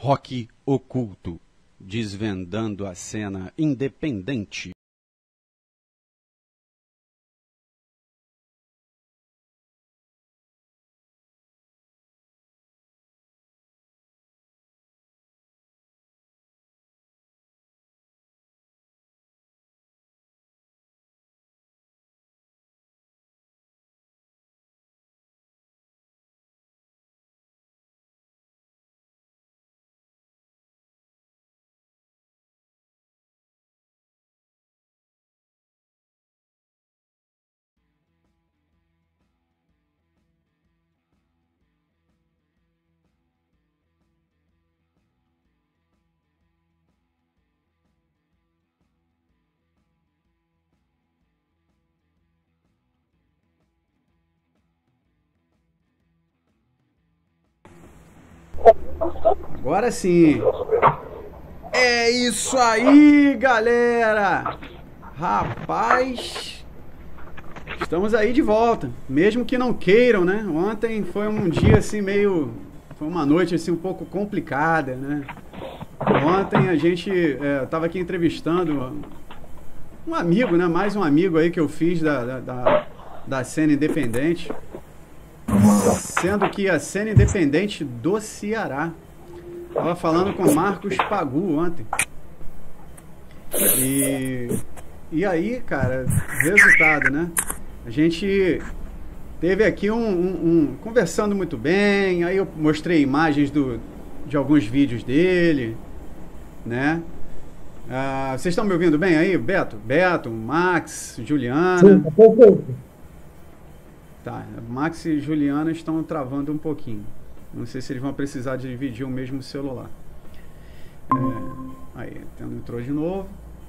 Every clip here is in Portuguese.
Rock Oculto, desvendando a cena independente. Agora sim. É isso aí, galera. Rapaz, estamos aí de volta, mesmo que não queiram, né? Ontem foi um dia assim meio... Foi uma noite assim um pouco complicada, né? Ontem a gente tava aqui entrevistando um amigo, né? Mais um amigo aí que eu fiz da cena independente. Sendo que a cena independente do Ceará. Tava falando com o Marcos Pagu ontem. E aí, cara, resultado, né? A gente teve aqui conversando muito bem. Aí eu mostrei imagens de alguns vídeos dele, né? Vocês estão me ouvindo bem aí? Beto, Max, Juliana? Sim, tá perfeito. Tá, Max e Juliana estão travando um pouquinho. Não sei se eles vão precisar dividir o mesmo celular. Aí, entrou de novo.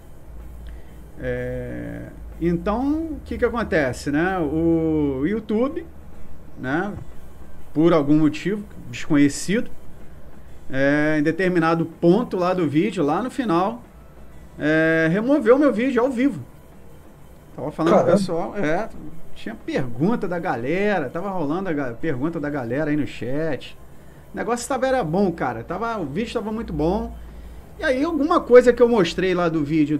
Então, o que acontece, né? O YouTube, né? Por algum motivo desconhecido, em determinado ponto lá do vídeo, lá no final, removeu meu vídeo ao vivo. Tava falando com o pessoal, tinha pergunta da galera, tava rolando a pergunta da galera aí no chat. O negócio era bom, cara. O vídeo estava muito bom. E aí alguma coisa que eu mostrei lá do vídeo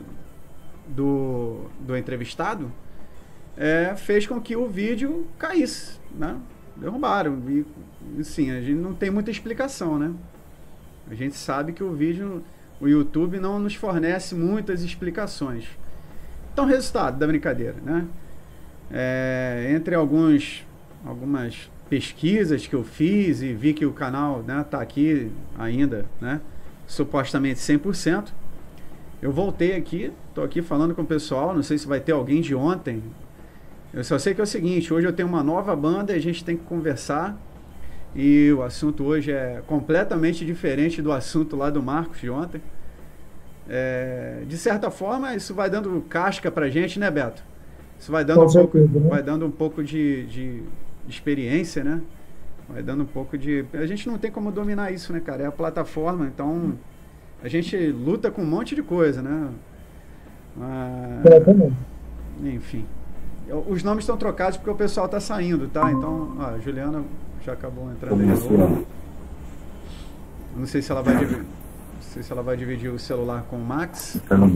do entrevistado fez com que o vídeo caísse, né? Derrubaram. E assim, a gente não tem muita explicação, né? A gente sabe que o YouTube não nos fornece muitas explicações. Então, resultado da brincadeira, né? Entre algumas pesquisas que eu fiz e vi que o canal, né, tá aqui ainda, né, supostamente 100%, eu voltei aqui, tô aqui falando com o pessoal, não sei se vai ter alguém de ontem, eu só sei que é o seguinte, hoje eu tenho uma nova banda e a gente tem que conversar, e o assunto hoje é completamente diferente do assunto lá do Marcos de ontem. De certa forma, isso vai dando casca pra gente, né, Beto? Isso vai dando vai dando um pouco de experiência, né? Vai dando um pouco de... A gente não tem como dominar isso, né, cara? É a plataforma, então a gente luta com um monte de coisa, né? Enfim. Os nomes estão trocados porque o pessoal tá saindo, tá? Então, a Juliana já acabou entrando aí de novo. Não sei se ela vai dividir. Não sei se ela vai dividir o celular com o Max.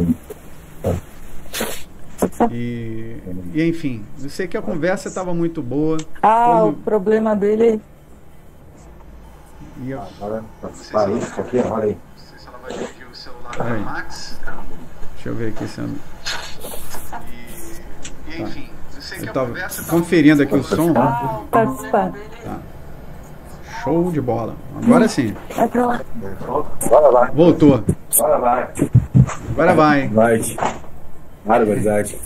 E enfim, eu sei que a conversa estava muito boa. O problema dele. Agora, isso aqui, olha aí. Não sei se ela vai dividir o celular com o Max. Deixa eu ver aqui se ela... E enfim, eu sei que a conversa estava conferindo aqui o som. Participar. Tá. Show de bola. Agora sim. Agora vai. Voltou. Agora vai. Agora vai. Vai. Verdade.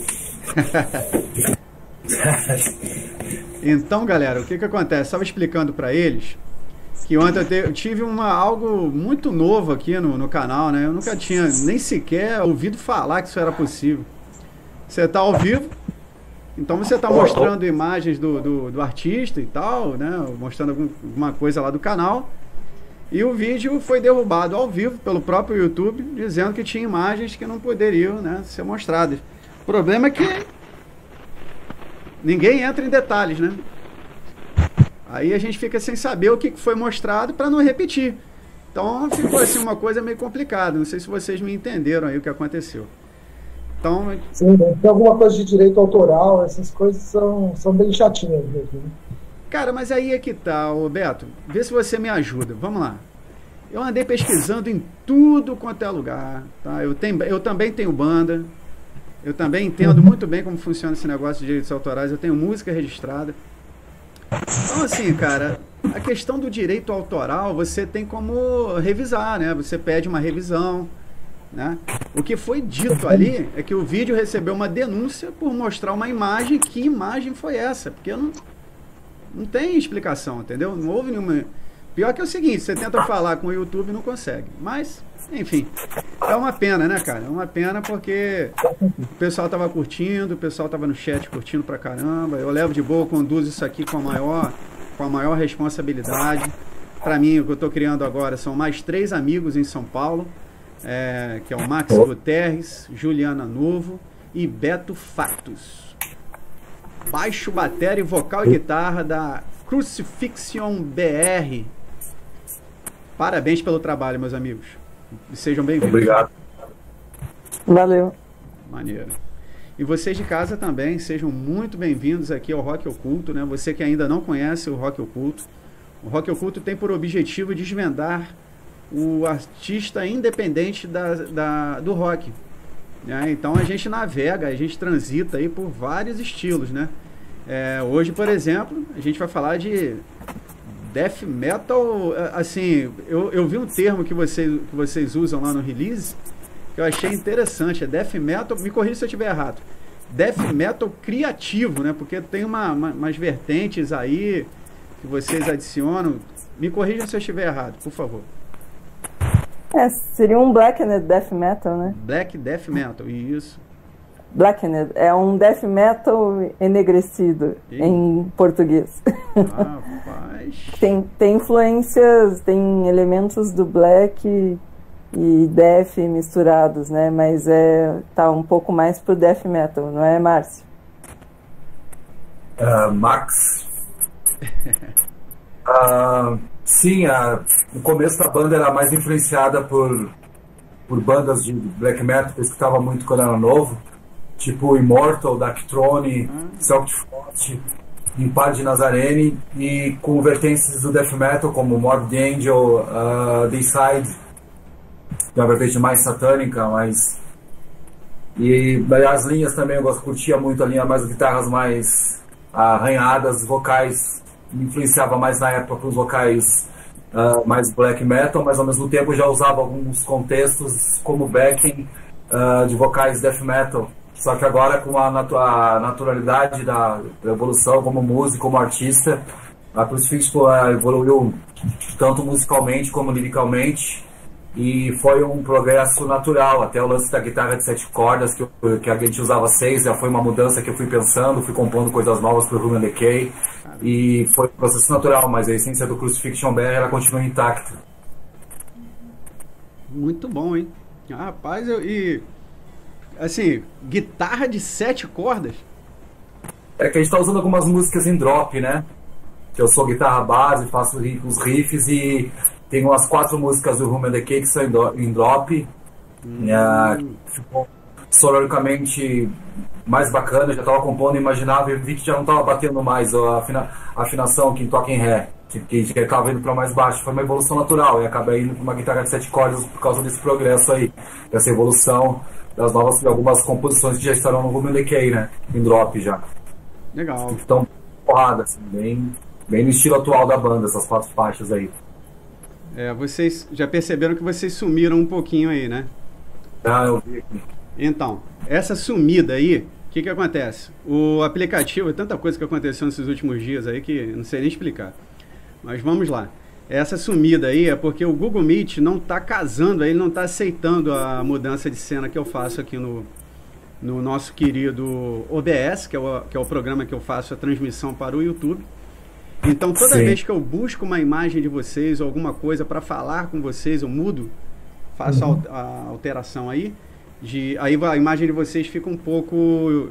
Então, galera, o que acontece? Estava explicando para eles que ontem eu tive algo muito novo aqui no canal, né? Eu nunca tinha nem sequer ouvido falar que isso era possível. Você está ao vivo, então você está mostrando imagens do artista e tal, né? Mostrando alguma coisa lá do canal. E o vídeo foi derrubado ao vivo pelo próprio YouTube, dizendo que tinha imagens que não poderiam, né, ser mostradas. O problema é que ninguém entra em detalhes, né? Aí a gente fica sem saber o que foi mostrado para não repetir. Então ficou assim uma coisa meio complicada. Não sei se vocês me entenderam aí o que aconteceu. Então, sim, tem alguma coisa de direito autoral, essas coisas são bem chatinhas mesmo, né? Cara, mas aí é que tá, ô Beto. Vê se você me ajuda. Vamos lá. Eu andei pesquisando em tudo quanto é lugar, tá? Eu também tenho banda. Eu também entendo muito bem como funciona esse negócio de direitos autorais. Eu tenho música registrada. Então, assim, cara, a questão do direito autoral, você tem como revisar, né? Você pede uma revisão, né? O que foi dito ali é que o vídeo recebeu uma denúncia por mostrar uma imagem. Que imagem foi essa? Porque não tem explicação, entendeu? Não houve nenhuma... Pior que é o seguinte, você tenta falar com o YouTube e não consegue. Mas, enfim, é uma pena, né, cara? É uma pena porque o pessoal tava curtindo, o pessoal tava no chat curtindo pra caramba. Eu levo de boa, conduzo isso aqui com a maior responsabilidade. Pra mim, o que eu tô criando agora são mais 3 amigos em São Paulo, que é o Max Guterres, Juliana Novo e Beto Factus. Baixo, bateria, vocal e guitarra da Crucifixion BR. Parabéns pelo trabalho, meus amigos. E sejam bem-vindos. Obrigado. Valeu. Maneiro. E vocês de casa também, sejam muito bem-vindos aqui ao Rock Oculto, né? Você que ainda não conhece o Rock Oculto. O Rock Oculto tem por objetivo desvendar o artista independente do rock. Né? Então a gente navega, a gente transita aí por vários estilos, né? Hoje, por exemplo, a gente vai falar de death metal. Assim, eu vi um termo que vocês usam lá no release que eu achei interessante. É death metal, me corrija se eu estiver errado, death metal criativo, né? Porque tem umas vertentes aí que vocês adicionam. Me corrija se eu estiver errado, por favor. Seria um blackened death metal, né? Black death metal, isso. Blackened é um death metal enegrecido em português. Rapaz. Tem influências, tem elementos do black e death misturados, né? Mas tá um pouco mais pro death metal, não é, Márcio? Max. Sim, no começo da banda era mais influenciada por bandas de black metal que eu escutava muito quando era novo, tipo Immortal, Darkthrone, Celtic Frost, Impar de Nazarene, e com vertentes do death metal como Morbid Angel, Dayside, que é uma vertente mais satânica, e daí as linhas também eu curtia muito a linha mais guitarras mais arranhadas, vocais me influenciava mais na época para os vocais mais black metal, mas ao mesmo tempo já usava alguns contextos como backing de vocais death metal. Só que agora, com a naturalidade da evolução como músico, como artista, a Crucifixion evoluiu tanto musicalmente como liricalmente, e foi um progresso natural. Até o lance da guitarra de 7 cordas, que a gente usava 6, já foi uma mudança que eu fui pensando, fui compondo coisas novas para o Human Decay, e foi um processo natural, mas a essência do Crucifixion BR ela continua intacta. Muito bom, hein? Rapaz, assim, guitarra de 7 cordas? É que a gente tá usando algumas músicas em drop, né? Que eu sou guitarra base, faço os riffs, e tem umas 4 músicas do Human Decay que são em drop. Ficou sonoricamente mais bacana, já tava compondo, imaginava, e vi que já não tava batendo mais a afinação que toca em Ré, que acaba indo para mais baixo. Foi uma evolução natural, e acabei indo para uma guitarra de 7 cordas por causa desse progresso aí, dessa evolução das novas, algumas composições que já estarão no Human Decay, né? Em drop já. Legal. Então, porrada, assim, bem no estilo atual da banda, essas 4 faixas aí. Vocês já perceberam que vocês sumiram um pouquinho aí, né? Eu vi aqui. Então, essa sumida aí, o que acontece? O aplicativo, é tanta coisa que aconteceu nesses últimos dias aí que não sei nem explicar. Mas vamos lá. Essa sumida aí é porque o Google Meet não está casando, ele não está aceitando a mudança de cena que eu faço aqui no nosso querido OBS, que é o programa que eu faço a transmissão para o YouTube. Então, toda vez que eu busco uma imagem de vocês ou alguma coisa para falar com vocês, eu mudo, faço a alteração aí, aí a imagem de vocês fica um pouco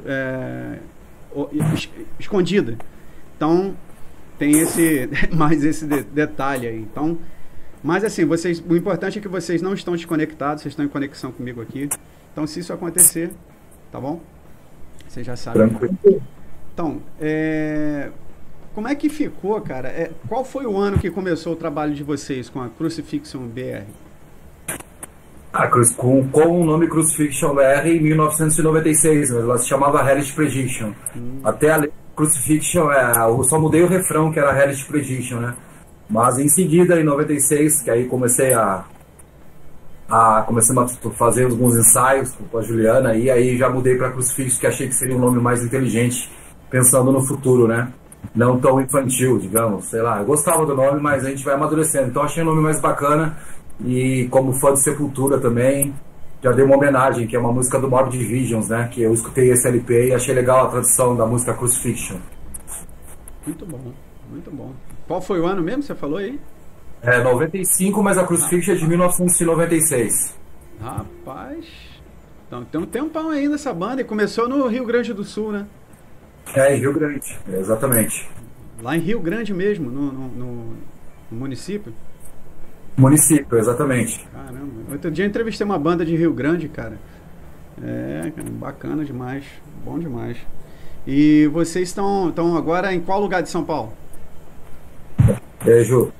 escondida. Então, tem mais esse detalhe aí. Então, Mas assim, o importante é que vocês não estão desconectados, vocês estão em conexão comigo aqui. Então, se isso acontecer, tá bom? Vocês já sabem. Tranquilo. Então, como é que ficou, cara? Qual foi o ano que começou o trabalho de vocês com a Crucifixion BR? Com o nome Crucifixion BR em 1996, ela se chamava Hellish Prediction. Até a Crucifixion, eu só mudei o refrão, que era Hellish Prediction, né? Mas em seguida, em 96, que aí comecei a fazer alguns ensaios com a Juliana, e aí já mudei para Crucifixion, que achei que seria um nome mais inteligente, pensando no futuro, né? Não tão infantil, digamos, sei lá. Eu gostava do nome, mas a gente vai amadurecendo. Então achei um nome mais bacana. E como fã de Sepultura também, já dei uma homenagem, que é uma música do Morbid Visions, né? Que eu escutei esse LP e achei legal a tradução da música Crucifixion. Muito bom, muito bom. Qual foi o ano mesmo que você falou aí? 95, mas a Crucifixion é de 1996. Rapaz, então tem um tempão aí nessa banda, e começou no Rio Grande do Sul, né? Em Rio Grande, exatamente. Lá em Rio Grande mesmo, no município? Município, exatamente. Caramba, outro dia eu entrevistei uma banda de Rio Grande, cara. Bacana demais, bom demais. E vocês estão agora em qual lugar de São Paulo? Ju.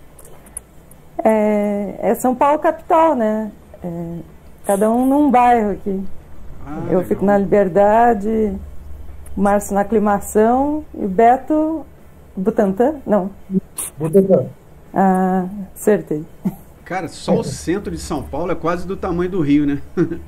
É São Paulo capital, né? Cada um num bairro aqui. Eu legal. fico na Liberdade, o Márcio na Aclimação e o Beto Butantã? Não. Butantã. Ah, acertei. Cara, só o centro de São Paulo é quase do tamanho do Rio, né?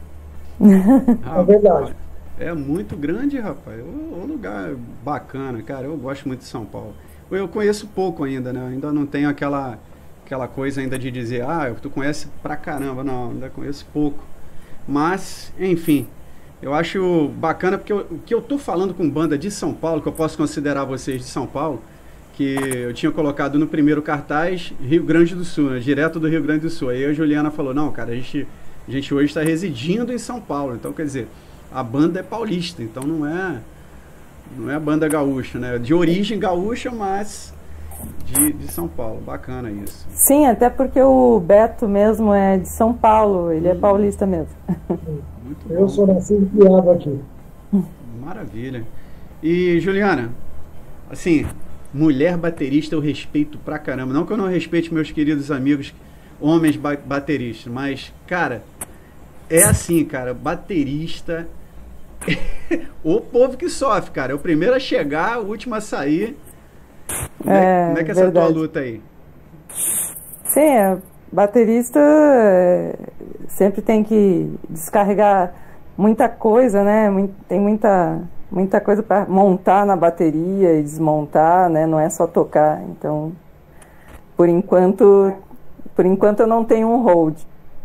É verdade. É muito grande, rapaz. Um lugar bacana, cara. Eu gosto muito de São Paulo. Eu conheço pouco ainda, né? Ainda não tenho aquela coisa ainda de dizer, tu conhece pra caramba. Não, ainda conheço pouco. Mas, enfim, eu acho bacana porque o que eu tô falando com banda de São Paulo, que eu posso considerar vocês de São Paulo, que eu tinha colocado no primeiro cartaz Rio Grande do Sul, né? Direto do Rio Grande do Sul. Aí a Juliana falou, não, cara, a gente hoje está residindo em São Paulo. Então, quer dizer, a banda é paulista, então não é banda gaúcha, né? De origem gaúcha, mas de São Paulo. Bacana isso. Sim, até porque o Beto mesmo é de São Paulo, ele é paulista mesmo. Muito bom. Eu sou nascido e criado aqui. Maravilha. E, Juliana, assim, mulher baterista eu respeito pra caramba. Não que eu não respeite meus queridos amigos homens bateristas, mas, cara, é assim, cara, baterista o povo que sofre, cara. É o primeiro a chegar, o último a sair. Como é que é essa tua luta aí? Sim, baterista sempre tem que descarregar muita coisa, né? Tem muita coisa para montar na bateria e desmontar, né? Não é só tocar. Então, por enquanto eu não tenho um hold.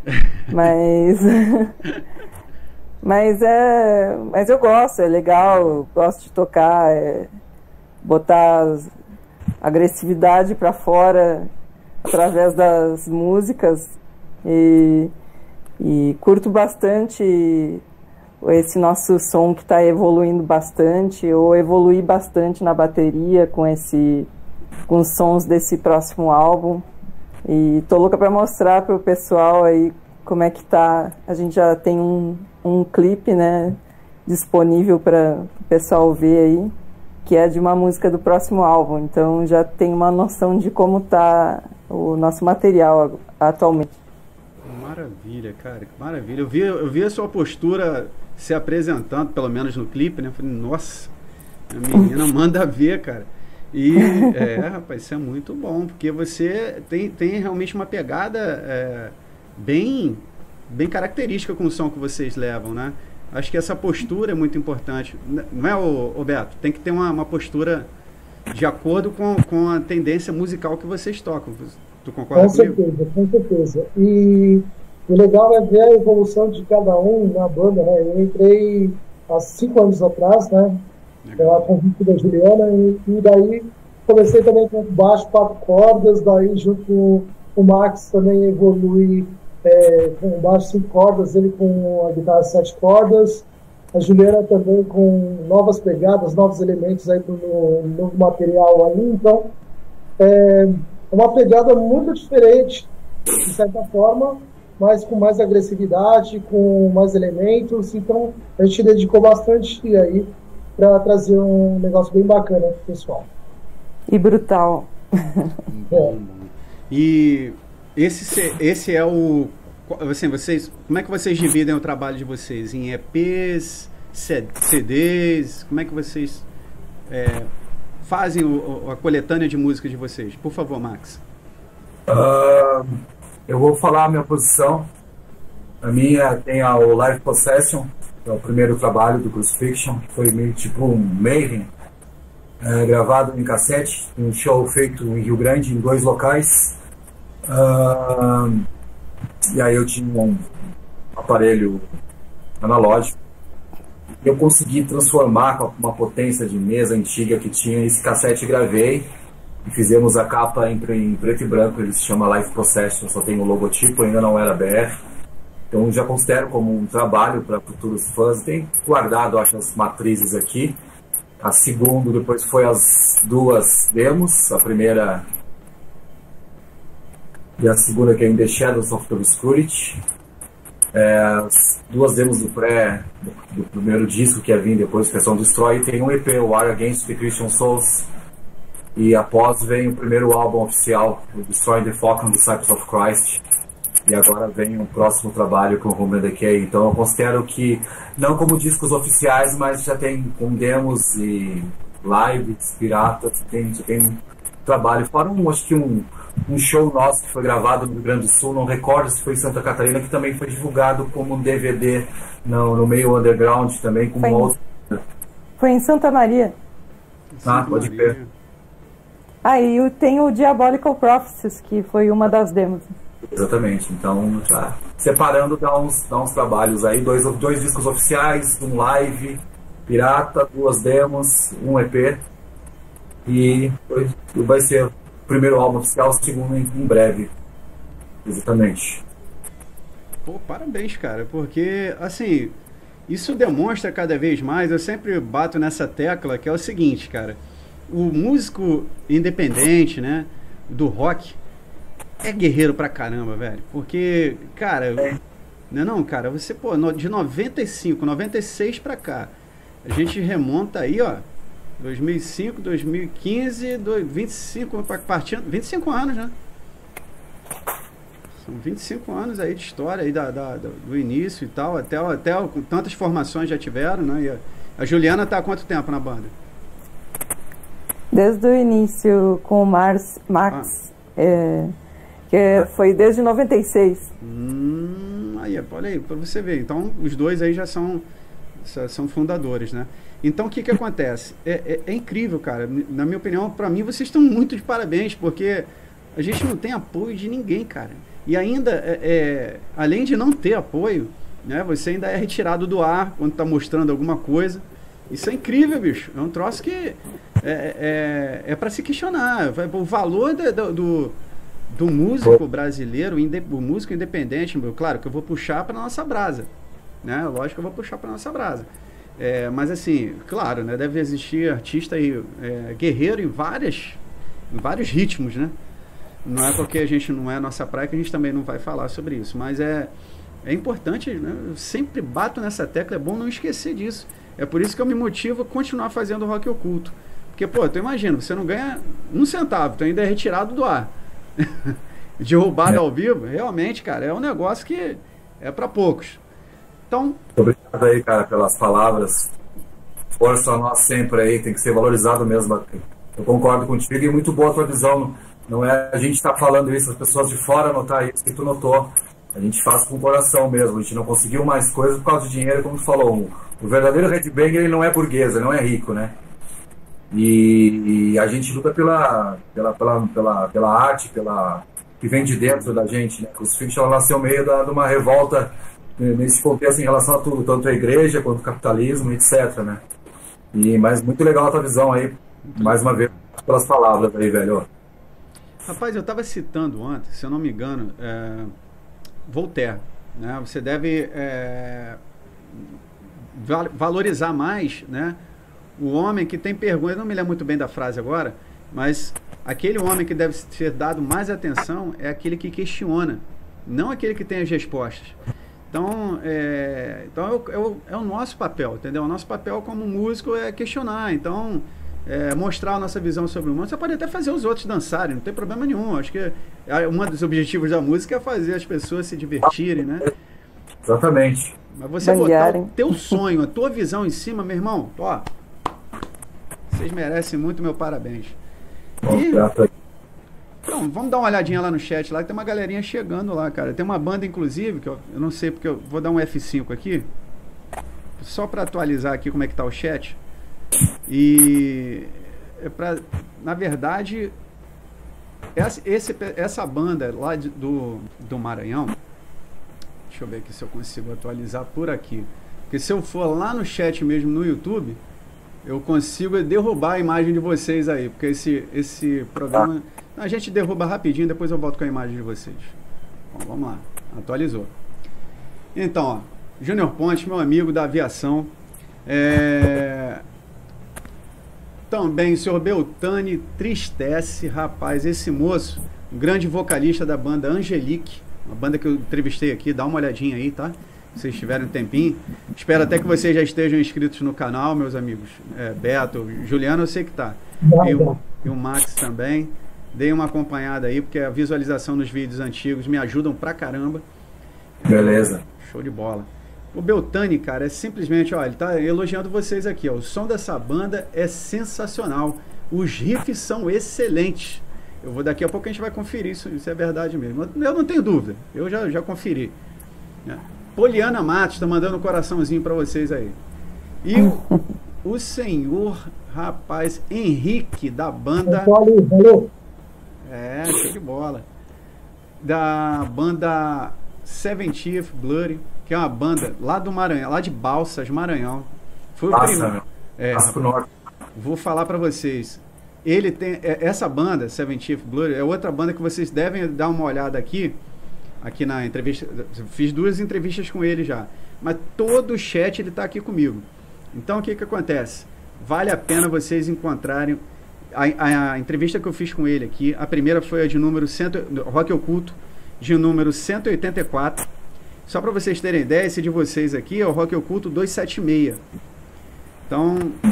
Mas eu gosto, é legal, eu gosto de tocar, botar agressividade para fora através das músicas e curto bastante esse nosso som que está evoluindo bastante, ou evoluir bastante na bateria com os sons desse próximo álbum. E tô louca para mostrar pro pessoal aí como é que tá. A gente já tem um clipe, né, disponível para o pessoal ver aí, que é de uma música do próximo álbum. Então já tem uma noção de como tá o nosso material atualmente. Maravilha, cara, maravilha. Eu vi a sua postura se apresentando, pelo menos no clipe, né? Falei, nossa, a menina manda ver, cara. E, rapaz, isso é muito bom, porque você tem realmente uma pegada bem característica com o som que vocês levam, né? Acho que essa postura é muito importante. Não é, ô Beto? Tem que ter uma postura de acordo com a tendência musical que vocês tocam. Tu concorda comigo? Com certeza. E o legal é ver a evolução de cada um na banda, né? Eu entrei há 5 anos atrás, né? A convite da Juliana, e daí comecei também com baixo 4 cordas, daí junto com o Max também evolui com baixo 5 cordas, ele com a guitarra 7 cordas, a Juliana também com novas pegadas, novos elementos aí pro novo material ali. Então é uma pegada muito diferente de certa forma, mas com mais agressividade, com mais elementos. Então, a gente dedicou bastante aí para trazer um negócio bem bacana pro pessoal. E brutal. Bom. E esse é o... Assim, como é que vocês dividem o trabalho de vocês? Em EPs, CDs? Como é que vocês fazem a coletânea de música de vocês? Por favor, Max. Eu vou falar a minha posição. A minha tem o Live Possession, que é o primeiro trabalho do Crucifixion, que foi meio tipo um Mayhem, gravado em cassete, um show feito em Rio Grande, em 2 locais. E aí eu tinha um aparelho analógico. Eu consegui transformar com uma potência de mesa antiga que tinha esse cassete, gravei e fizemos a capa em preto e branco. Ele se chama Live Possession, só tem o logotipo, ainda não era BR. Então já considero como um trabalho para futuros fãs. Tem guardado, acho, as matrizes aqui. A segunda depois foi as 2 demos, a primeira e a segunda, que é In the Shadows of the Obscurity. As 2 demos do primeiro disco, que ia vir depois, que são Destroy, e tem um EP, War Against the Christian Souls, e após vem o primeiro álbum oficial, o Destroy the Falcon Disciples of Christ, e agora vem o próximo trabalho com o Human Decay. Então eu considero que, não como discos oficiais, mas já tem com demos e lives, piratas, tem trabalho, fora acho que um show nosso que foi gravado no Rio Grande do Sul, não recordo se foi em Santa Catarina, que também foi divulgado como um DVD no meio underground também, com outro. Foi em Santa Maria. Pode ver. E tem o Diabolical Prophecies, que foi uma das demos. Exatamente, então tá separando, dá uns trabalhos aí, 2 discos oficiais, um live, pirata, 2 demos, um EP, e vai ser o primeiro álbum oficial, o segundo em breve. Exatamente. Pô, parabéns, cara, porque, assim, isso demonstra cada vez mais, eu sempre bato nessa tecla, que é o seguinte, cara, o músico independente, né, do rock, é guerreiro pra caramba, velho, porque, cara, não, cara, você, pô, de 95, 96 pra cá, a gente remonta aí, ó, 2005, 2015, 25 anos, né? São 25 anos aí de história aí do início e tal, até tantas formações já tiveram, né? E a Juliana tá há quanto tempo na banda? Desde o início com o Max, foi desde 96. Aí, olha aí, pra você ver. Então, os dois aí já são fundadores, né? Então, o que acontece? É incrível, cara. Na minha opinião, para mim, vocês estão muito de parabéns, porque a gente não tem apoio de ninguém, cara. E ainda, além de não ter apoio, né, você ainda é retirado do ar quando está mostrando alguma coisa. Isso é incrível, bicho. É um troço que é para se questionar. O valor do músico brasileiro, o músico independente, claro que eu vou puxar para nossa brasa, né? Lógico que eu vou puxar para nossa brasa. Mas assim, claro, né, deve existir artista aí, guerreiro em vários ritmos, né? Não é porque a gente não é nossa praia que a gente também não vai falar sobre isso, mas é importante, né? Eu sempre bato nessa tecla, é bom não esquecer disso. É por isso que eu me motivo a continuar fazendo rock oculto. Porque, pô, tu imagina, você não ganha um centavo, tu ainda é retirado do ar. De roubado ao vivo, realmente, cara, é um negócio que é para poucos. Então... Obrigado aí, cara, pelas palavras. Força a nós sempre aí, tem que ser valorizado mesmo. Eu concordo contigo e muito boa a tua visão. Não é a gente estar falando isso, as pessoas de fora notar isso que tu notou. A gente faz com o coração mesmo. A gente não conseguiu mais coisas por causa de dinheiro, como tu falou. O verdadeiro headbanger, ele não é burguês, ele não é rico, né? E a gente luta pela arte, que vem de dentro da gente, né? O Crucifixion nasceu meio de uma revolta nesse contexto em relação a tudo, tanto a igreja quanto o capitalismo, etc, né? Mas muito legal a tua visão aí, mais uma vez, pelas palavras aí, velho. Rapaz, eu estava citando ontem, se eu não me engano, Voltaire, né? Você deve valorizar mais, né, o homem que tem vergonha. Eu não me lembro muito bem da frase agora, Mas aquele homem que deve ser dado mais atenção é aquele que questiona, não aquele que tem as respostas. Então, é o nosso papel, entendeu? O nosso papel como músico é questionar. Então, mostrar a nossa visão sobre o mundo. Você pode até fazer os outros dançarem, não tem problema nenhum. Acho que um dos objetivos da música é fazer as pessoas se divertirem, né? Exatamente. Mas você botar o teu sonho, a tua visão em cima, meu irmão, ó, vocês merecem muito meu parabéns. Então, vamos dar uma olhadinha lá no chat, lá que tem uma galerinha chegando lá, cara. Tem uma banda, inclusive, que eu não sei porque eu vou dar um F5 aqui, só para atualizar aqui como é que tá o chat. E na verdade, essa banda lá do Maranhão, deixa eu ver aqui se eu consigo atualizar por aqui, porque se eu for lá no chat mesmo no YouTube, eu consigo derrubar a imagem de vocês aí, porque esse programa a gente derruba rapidinho, depois eu volto com a imagem de vocês. Bom, vamos lá, atualizou. Então, ó, Júnior Pontes, meu amigo da aviação, também o senhor Beltani Tristece, rapaz, esse moço, um grande vocalista da banda Angelique, uma banda que eu entrevistei aqui, dá uma olhadinha aí, tá? Se vocês tiverem um tempinho. Espero até que vocês já estejam inscritos no canal, meus amigos. Beto, Juliano, eu sei que tá. E o Max também. Deem uma acompanhada aí, porque a visualização nos vídeos antigos me ajudam pra caramba. Beleza. Show de bola. O Beltani, cara, é simplesmente, ó, ele tá elogiando vocês aqui, ó. O som dessa banda é sensacional. Os riffs são excelentes. Daqui a pouco a gente vai conferir isso é verdade mesmo. Eu não tenho dúvida, eu já conferi. Poliana Matos tá mandando um coraçãozinho pra vocês aí. E o senhor, rapaz, Henrique, da banda... Valeu. Show de bola. Da banda 70th Blood, que é uma banda lá do Maranhão, lá de Balsas, Maranhão. Foi o primeiro. Vou falar pra vocês. Ele tem essa banda, 70th Blood, é outra banda que vocês devem dar uma olhada aqui na entrevista. Fiz 2 entrevistas com ele já, mas todo o chat ele tá aqui comigo. Então o que acontece? Vale a pena vocês encontrarem a entrevista que eu fiz com ele aqui. A primeira foi a de número Rock Oculto, de número 184. Só para vocês terem ideia, esse de vocês aqui é o Rock Oculto 276. Então,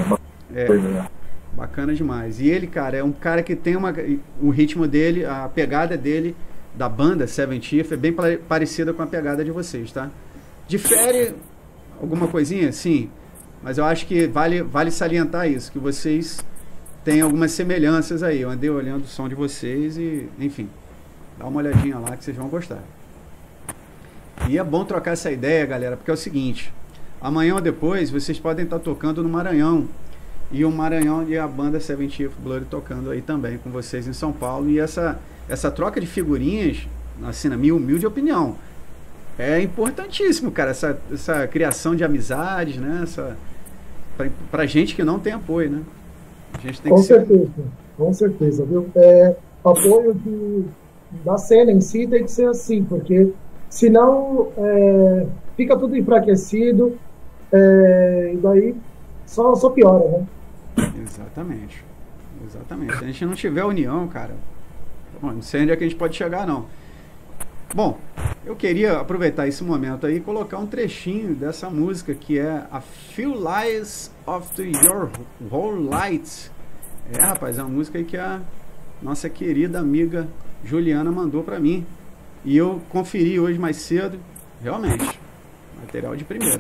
bacana demais. E ele, cara, é um cara que tem o ritmo dele, a pegada dele, da banda 70th, é bem parecida com a pegada de vocês, tá? Difere alguma coisinha? Sim. Mas eu acho que vale salientar isso, que vocês têm algumas semelhanças aí. Eu andei olhando o som de vocês e, enfim, dá uma olhadinha lá que vocês vão gostar. E é bom trocar essa ideia, galera, porque é o seguinte, amanhã ou depois vocês podem estar tocando no Maranhão, e o Maranhão e a banda 70th Blood tocando aí também com vocês em São Paulo, e essa troca de figurinhas, assim, na minha humilde opinião, é importantíssimo, cara, essa criação de amizades, né, pra gente que não tem apoio, né? A gente tem com certeza, viu? Apoio da cena em si tem que ser assim, porque senão fica tudo enfraquecido, e daí só piora, né? Exatamente. Se a gente não tiver união, cara, não sei onde é que a gente pode chegar, não. Bom, eu queria aproveitar esse momento aí e colocar um trechinho dessa música que é A Few Lies of Your Whole Light. Rapaz, é uma música aí que a nossa querida amiga Juliana mandou pra mim. E eu conferi hoje mais cedo. Realmente, material de primeira.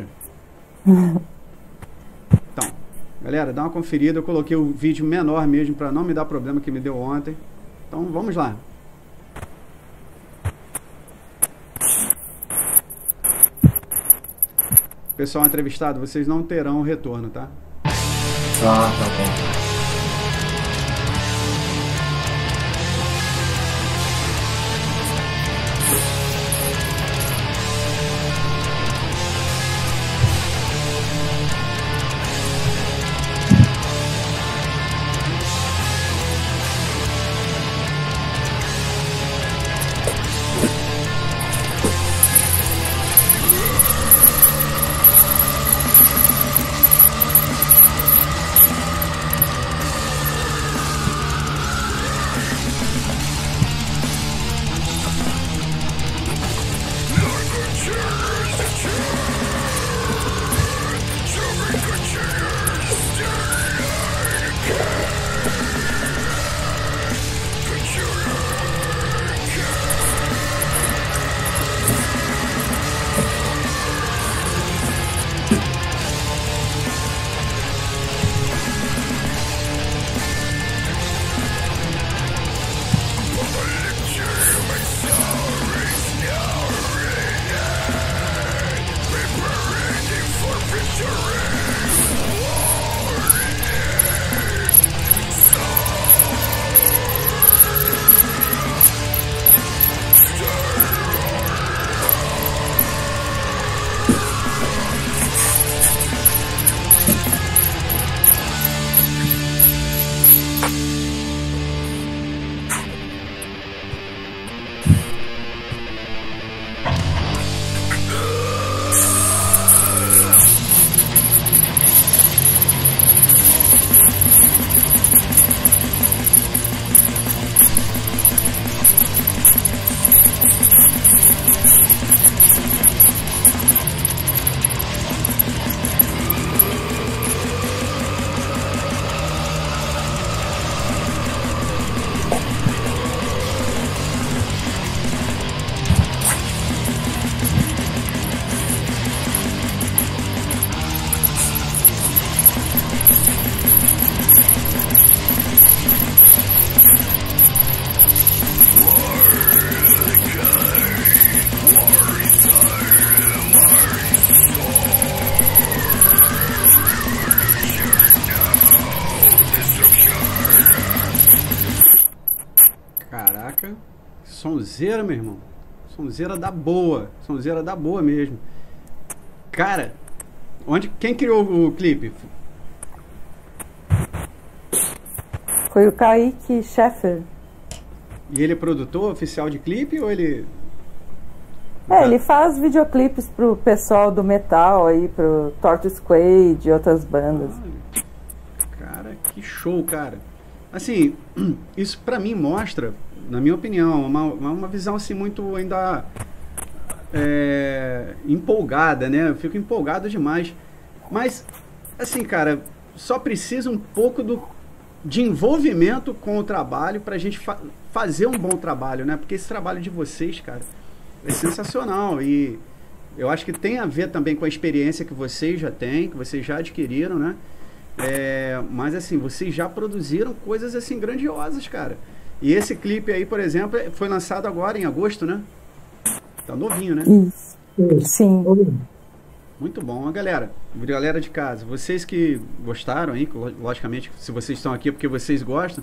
Então, galera, dá uma conferida. Eu coloquei o vídeo menor mesmo pra não me dar problema que me deu ontem. Então, vamos lá. Pessoal entrevistado, vocês não terão retorno, tá? Tá bom. Caraca, sonzeira, meu irmão. Sonzeira da boa. Sonzeira da boa mesmo. Cara, quem criou o clipe? Foi o Kaique Scheffer. E ele é produtor oficial de clipe ou ele... Ele faz videoclipes pro pessoal do metal aí, pro Tortoise Quaid e outras bandas. Cara, que show, cara. Assim, isso pra mim mostra, na minha opinião, uma visão assim muito ainda empolgada, né? Eu fico empolgado demais. Mas, assim, cara, só precisa um pouco de envolvimento com o trabalho pra gente fazer um bom trabalho, né? Porque esse trabalho de vocês, cara, é sensacional e eu acho que tem a ver também com a experiência que vocês já têm, que vocês já adquiriram, né? Mas assim, vocês já produziram coisas assim grandiosas, cara. E esse clipe aí, por exemplo, foi lançado agora em agosto, né? Tá novinho, né? Isso. Sim. Muito bom, galera de casa, vocês que gostaram aí, logicamente, se vocês estão aqui é porque vocês gostam,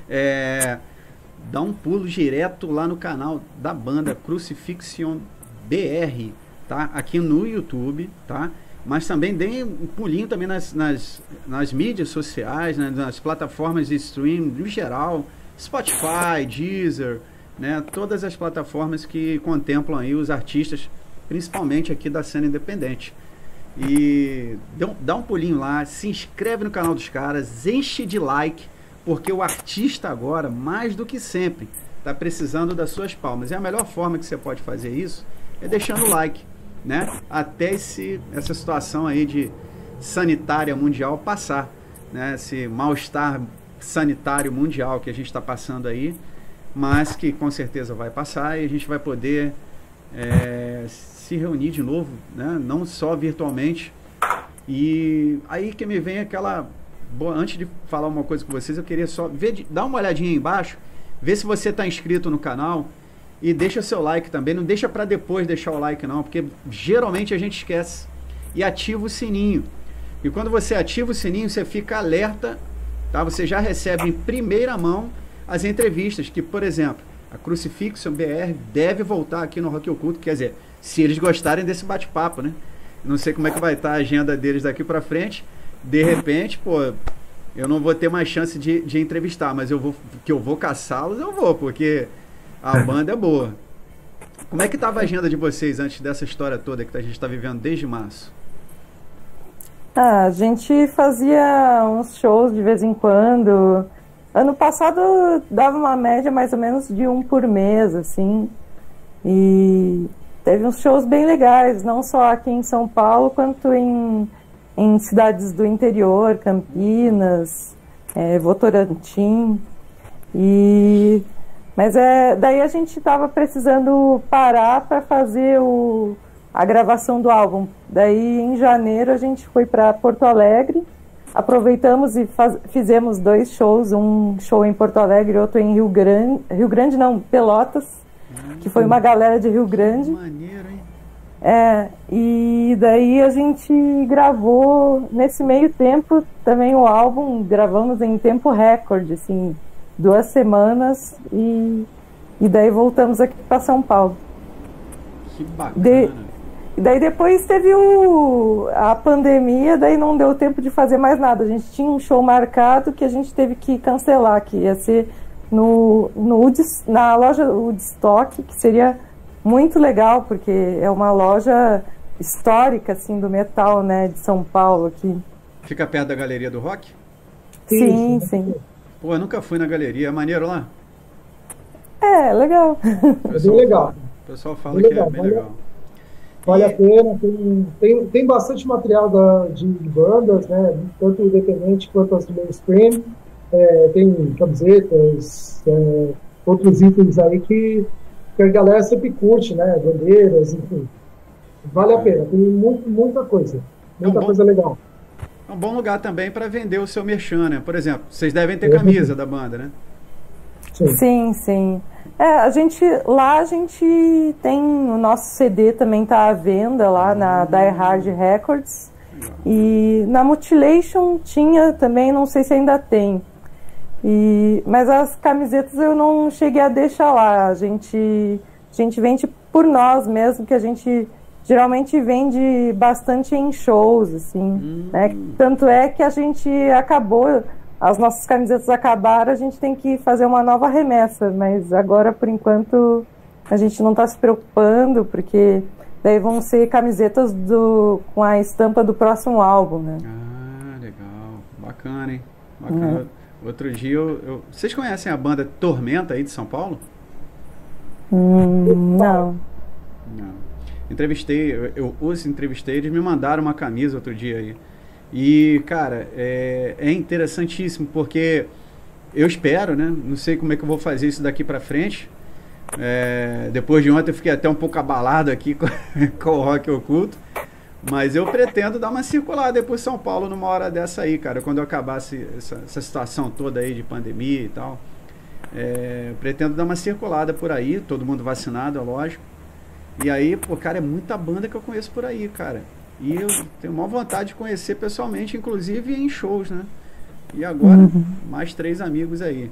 dá um pulo direto lá no canal da banda Crucifixion BR, tá? Aqui no YouTube, tá? Mas também dê um pulinho também nas mídias sociais, né? Nas plataformas de stream no geral, Spotify, Deezer, né? Todas as plataformas que contemplam aí os artistas, principalmente aqui da cena independente. E dá um pulinho lá, se inscreve no canal dos caras, enche de like, porque o artista agora, mais do que sempre, está precisando das suas palmas. E a melhor forma que você pode fazer isso é deixando o like, né? Até essa situação aí de sanitária mundial passar, né? Esse mal-estar sanitário mundial que a gente está passando aí, mas que com certeza vai passar e a gente vai poder se reunir de novo, né? Não só virtualmente. E aí que me vem aquela... Bom, antes de falar uma coisa com vocês, eu queria só dar uma olhadinha aí embaixo, ver se você está inscrito no canal e deixa seu like também. Não deixa para depois deixar o like não, porque geralmente a gente esquece. E ativa o sininho. E quando você ativa o sininho, você fica alerta, tá? Você já recebe em primeira mão as entrevistas, que, por exemplo, a Crucifixion BR deve voltar aqui no Rock Oculto, quer dizer, se eles gostarem desse bate-papo, né? Não sei como é que vai estar a agenda deles daqui para frente. De repente, pô, eu não vou ter mais chance de entrevistar, mas eu vou caçá-los, eu vou, porque a banda é boa. Como é que estava a agenda de vocês antes dessa história toda que a gente está vivendo desde março? A gente fazia uns shows de vez em quando. Ano passado dava uma média mais ou menos de um por mês, assim. E teve uns shows bem legais, não só aqui em São Paulo, quanto em cidades do interior, Campinas, Votorantim. Mas daí a gente estava precisando parar para fazer a gravação do álbum. Daí em janeiro a gente foi para Porto Alegre, aproveitamos e fizemos 2 shows, um show em Porto Alegre e outro em Rio Grande não, Pelotas, que foi uma galera de Rio Grande. Maneiro, hein? E daí a gente gravou nesse meio tempo também o álbum, gravamos em tempo recorde, assim, 2 semanas e daí voltamos aqui para São Paulo. Que bacana. Daí depois teve a pandemia, daí não deu tempo de fazer mais nada. A gente tinha um show marcado que a gente teve que cancelar, que ia ser na loja Woodstock, que seria muito legal, porque é uma loja histórica, assim, do metal, né, de São Paulo aqui. Fica perto da Galeria do Rock? Sim, sim. Pô, eu nunca fui na galeria. É maneiro lá? Legal. É bem legal. O pessoal fala que é bem legal. Vale a pena. Tem bastante material de bandas, né, tanto independente quanto as mainstream. Tem camisetas, outros itens aí que a galera sempre curte, né? Bandeiras, enfim. Vale a pena, tem muita coisa. Muita coisa legal. É um bom lugar também para vender o seu merchan, né? Por exemplo, vocês devem ter camisa da banda, né? Sim, sim. A gente tem o nosso CD também tá à venda lá na Die Hard Records. E na Mutilation tinha também, não sei se ainda tem. Mas as camisetas eu não cheguei a deixar lá. A gente vende por nós mesmo, que a gente geralmente vende bastante em shows, assim, né? Tanto é que a gente acabou, as nossas camisetas acabaram, a gente tem que fazer uma nova remessa, mas agora, por enquanto, a gente não está se preocupando, porque daí vão ser camisetas com a estampa do próximo álbum, né? Ah, legal. Bacana, hein? Bacana. Outro dia, vocês conhecem a banda Tormenta aí de São Paulo? Não. Eu os entrevistei, eles me mandaram uma camisa outro dia aí. E, cara, é interessantíssimo, porque eu espero, né? Não sei como é que eu vou fazer isso daqui pra frente. Depois de ontem eu fiquei até um pouco abalado aqui com o Rock Oculto. Mas eu pretendo dar uma circulada por São Paulo numa hora dessa aí, cara. Quando eu acabasse essa situação toda aí de pandemia e tal. Pretendo dar uma circulada por aí, todo mundo vacinado, é lógico. E aí, pô, cara, é muita banda que eu conheço por aí, cara. E eu tenho maior vontade de conhecer pessoalmente, inclusive em shows, né? E agora, mais 3 amigos aí.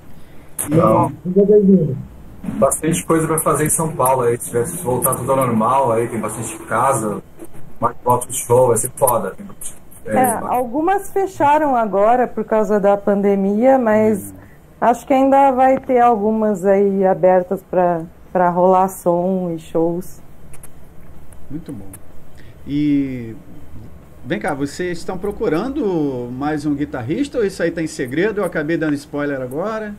Bastante coisa pra fazer em São Paulo aí. Se tivesse voltar tudo ao normal, aí tem bastante casa, mais foto de show, vai ser foda. Algumas fecharam agora por causa da pandemia, mas acho que ainda vai ter algumas aí abertas para rolar som e shows. Muito bom. E vem cá, vocês estão procurando mais um guitarrista ou isso aí tá em segredo? Eu acabei dando spoiler agora.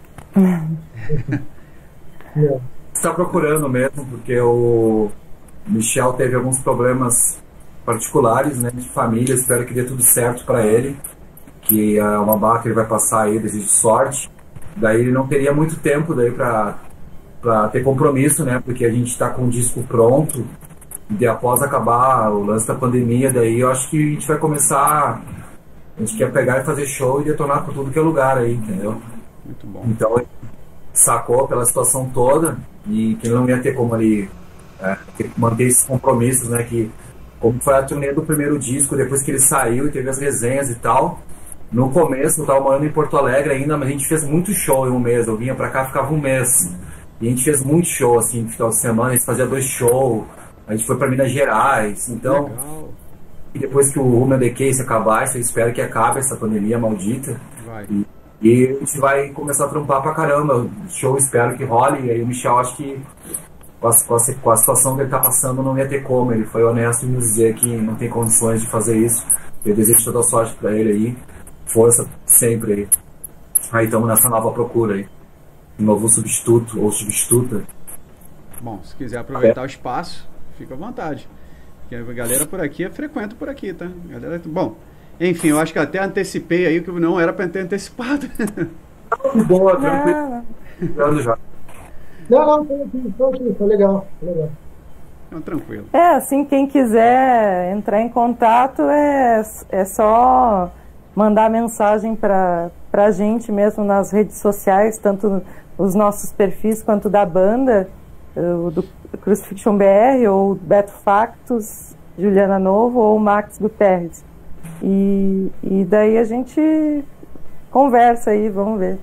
Está procurando mesmo, porque o Michel teve alguns problemas particulares, né, de família. Espero que dê tudo certo para ele, que é uma barra que ele vai passar aí, desejo sorte. Daí ele não teria muito tempo daí para ter compromisso, né, porque a gente está com o disco pronto e após acabar o lance da pandemia, daí eu acho que a gente vai começar, a gente quer pegar e fazer show e detonar por tudo que é lugar aí, entendeu? Muito bom. Então ele sacou pela situação toda e que não ia ter como ele manter esses compromissos, né, que como foi a turnê do primeiro disco, depois que ele saiu e teve as resenhas e tal, no começo eu tava morando em Porto Alegre ainda, mas a gente fez muito show em um mês, eu vinha pra cá, ficava um mês, e a gente fez muito show, assim, no final de semana, a gente fazia 2 shows, a gente foi pra Minas Gerais, então, legal. E depois que o Rumo and the Case acabar, eu espero que acabe essa pandemia maldita, Vai. e a gente vai começar a trampar pra caramba, o show espero que role, e aí o Michel acho que com a situação que ele tá passando não ia ter como, ele foi honesto em nos dizer que não tem condições de fazer isso, eu desejo toda a sorte pra ele aí, força sempre aí. Aí estamos nessa nova procura aí. Um novo substituto ou substituta. Bom, se quiser aproveitar o espaço, fica à vontade. Porque a galera por aqui é frequente por aqui, tá? Bom, enfim, eu acho que até antecipei aí que não era para ter antecipado. Boa, tranquilo. Já. Não, foi legal. Não, tranquilo. Assim, quem quiser entrar em contato é só mandar mensagem para a gente mesmo nas redes sociais, tanto os nossos perfis quanto da banda, do Crucifixion BR, ou Beto Factus, Juliana Novo, ou Max Guterres. E daí a gente conversa aí, vamos ver.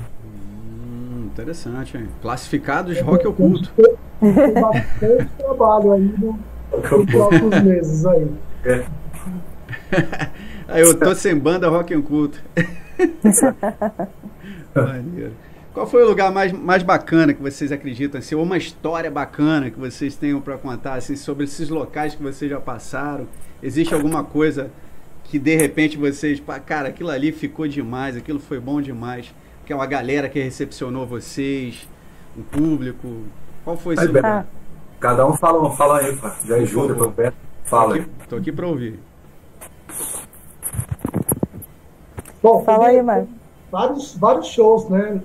Interessante, hein? Classificados Rock Oculto. Tem bastante trabalho aí nos próximos meses aí. Aí eu tô sem banda Rock Oculto. Maneiro. Qual foi o lugar mais bacana que vocês acreditam, assim, ou uma história bacana que vocês tenham para contar, assim, sobre esses locais que vocês já passaram? Existe alguma coisa que de repente vocês, cara, aquilo ali ficou demais, aquilo foi bom demais, que é uma galera que recepcionou vocês, o público? Qual foi esse lugar? Cada um fala aí, pá. Já ajuda, tô perto. Fala aí. Tô aqui para ouvir. Bom, fala aí, Marcos. Vários shows, né?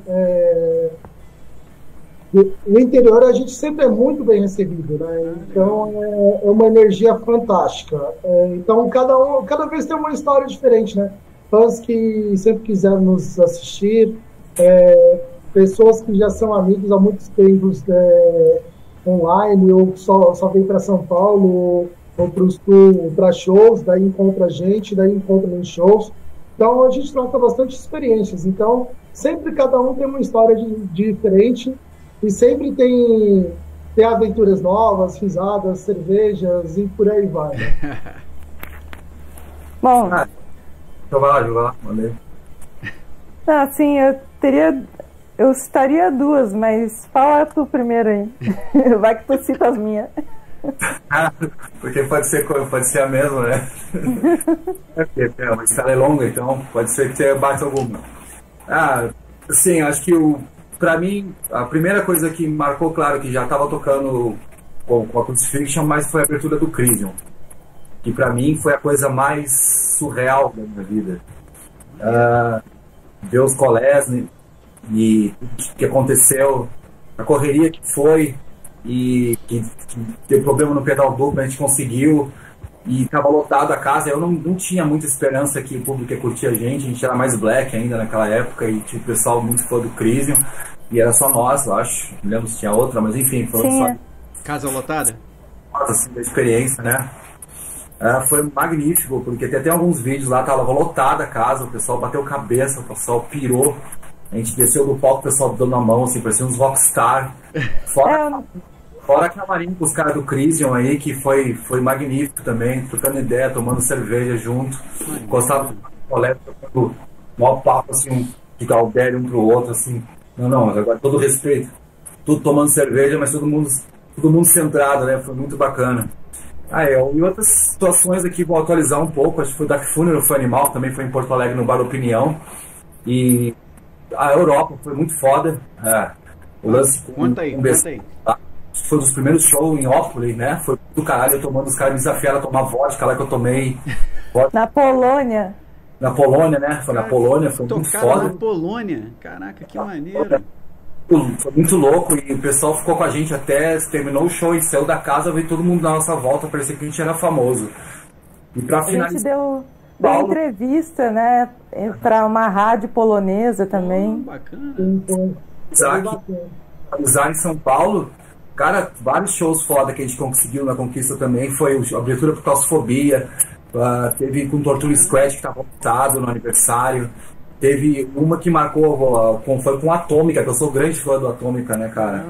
No interior a gente sempre é muito bem recebido, né? Então é uma energia fantástica. Então cada vez tem uma história diferente, né? Fãs que sempre quiseram nos assistir, pessoas que já são amigos há muitos tempos online, ou só vem para São Paulo, ou para shows, daí encontra a gente, daí encontra nos shows. Então a gente troca bastante experiências. Então sempre cada um tem uma história diferente e sempre tem aventuras novas, risadas, cervejas e por aí vai. Bom, Então vai lá, mandei. assim, eu citaria duas, mas fala tu primeiro aí. Vai que tu cita as minhas. Porque pode ser a mesma, né? É uma história longa, então pode ser que você bata alguma. Sim, acho que pra mim, a primeira coisa que marcou, claro, que já estava tocando com a Crucifixion, mas foi a abertura do Crisium, que pra mim foi a coisa mais surreal da minha vida. Ver os colés e o que aconteceu, a correria que foi, e que teve problema no pedal duplo, a gente conseguiu, e estava lotado a casa. Eu não tinha muita esperança que o público ia curtir a gente era mais black ainda naquela época, e tinha o pessoal muito fã do Crisium, e era só nós, eu acho, não lembro se tinha outra, mas enfim, foi só Casa lotada? assim, da experiência, né? Foi magnífico, porque tem até alguns vídeos lá, tava lotada a casa, o pessoal bateu cabeça, o pessoal pirou, a gente desceu do palco, o pessoal dando a mão, assim, parecia uns rockstar. Fora camarim com os caras do Crisium aí, que foi magnífico também, trocando ideia, tomando cerveja junto, gostava do colégio, trocando maior papo, assim, de Galdério um pro outro, assim. Não, mas agora todo respeito, tudo tomando cerveja, mas todo mundo centrado, né? Foi muito bacana. E outras situações aqui, vou atualizar um pouco, acho que foi o Dark Funeral, foi animal, também foi em Porto Alegre no Bar Opinião, e a Europa foi muito foda. O lance conta aí. Foi um dos primeiros shows em Ópolis, né? Foi do caralho, eu tomando, os caras me desafiaram a tomar vodka lá que eu tomei. Na Polônia. Na Polônia, né? Foi na Polônia, foi muito foda. Na Polônia, caraca, que maneiro. Foi muito louco e o pessoal ficou com a gente até terminou o show e saiu da casa, veio todo mundo na nossa volta, parecia que a gente era famoso. E pra finalizar, a gente deu entrevista, né, para uma rádio polonesa também. Bacana. Usar em São Paulo, cara, vários shows foda que a gente conseguiu na Conquista também. Foi a abertura por Claustrofobia, teve com Torture Scratch que tava lotado no aniversário. Teve uma que marcou, foi com Atômica, que eu sou grande fã do Atômica, né, cara?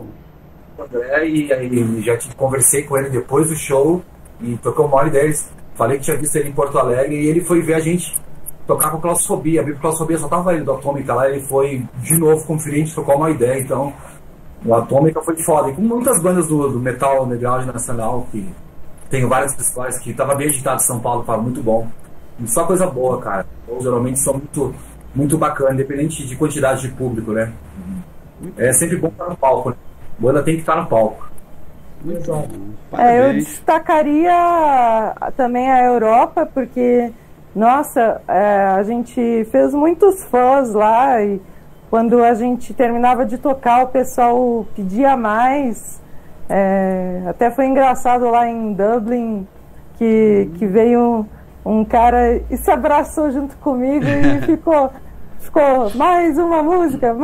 E aí já conversei com ele depois do show e tocou uma hora deles. Falei que tinha visto ele em Porto Alegre e ele foi ver a gente tocar com Claustrofobia. Abrir Claustrofobia, só tava ele do Atômica lá, ele foi de novo conferir, a gente trocou uma ideia. Então, o Atômica foi foda. E com muitas bandas do metal underground nacional, que tem vários festivais que tava bem agitado em São Paulo, tava muito bom. E só coisa boa, cara. Ou geralmente são muito bacana, independente de quantidade de público, né? É sempre bom estar no palco, né? A banda tem que estar no palco. Muito bom. Eu destacaria também a Europa, porque, nossa, a gente fez muitos fãs lá e quando a gente terminava de tocar, o pessoal pedia mais. Até foi engraçado lá em Dublin que veio um cara e se abraçou junto comigo e ficou mais uma música,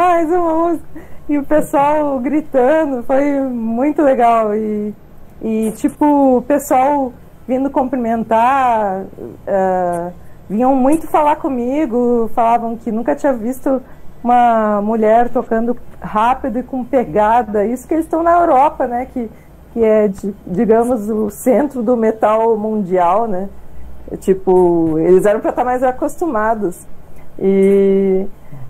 e o pessoal gritando, foi muito legal e tipo, o pessoal vindo cumprimentar, vinham muito falar comigo, falavam que nunca tinha visto uma mulher tocando rápido e com pegada, isso que eles estão na Europa, né, que é, digamos, o centro do metal mundial, né. Tipo, eles eram para estar mais acostumados. E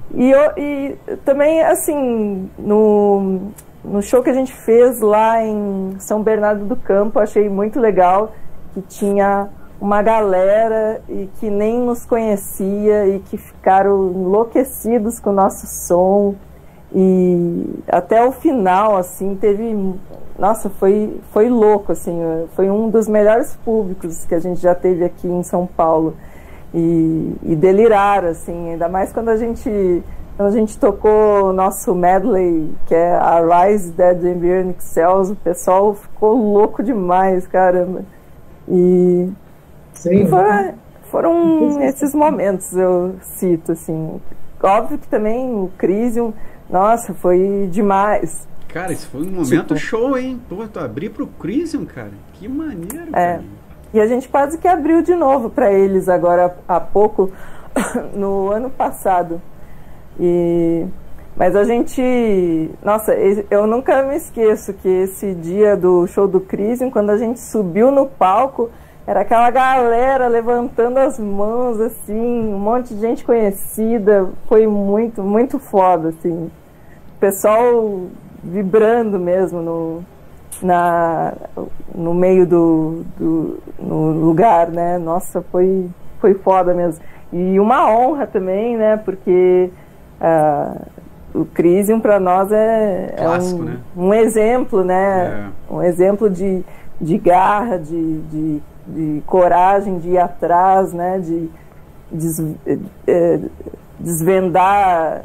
também, assim, no show que a gente fez lá em São Bernardo do Campo, achei muito legal que tinha uma galera e que nem nos conhecia e que ficaram enlouquecidos com o nosso som. E até o final, assim, teve... Nossa, foi louco, assim, foi um dos melhores públicos que a gente já teve aqui em São Paulo. E deliraram, assim, ainda mais quando a gente tocou o nosso medley, que é a Rise, Dead and Burning Cells, o pessoal ficou louco demais, caramba. E Sim, foram esses momentos, eu cito, assim. Óbvio que também o Crisium, nossa, foi demais. Cara, isso foi um momento show, hein? Pô, tu abrir pro Crisium, cara. Que maneiro, cara. E a gente quase que abriu de novo para eles agora há pouco. no ano passado. Mas a gente... Nossa, eu nunca me esqueço que esse dia do show do Crisium, quando a gente subiu no palco, era aquela galera levantando as mãos, assim, um monte de gente conhecida. Foi muito, muito foda, assim. O pessoal vibrando mesmo no meio no lugar, né? Nossa, foi foda mesmo. E uma honra também, né? Porque o Crisium para nós é clássico, né? Um exemplo, né? Um exemplo de garra, de coragem, de ir atrás, né? De desvendar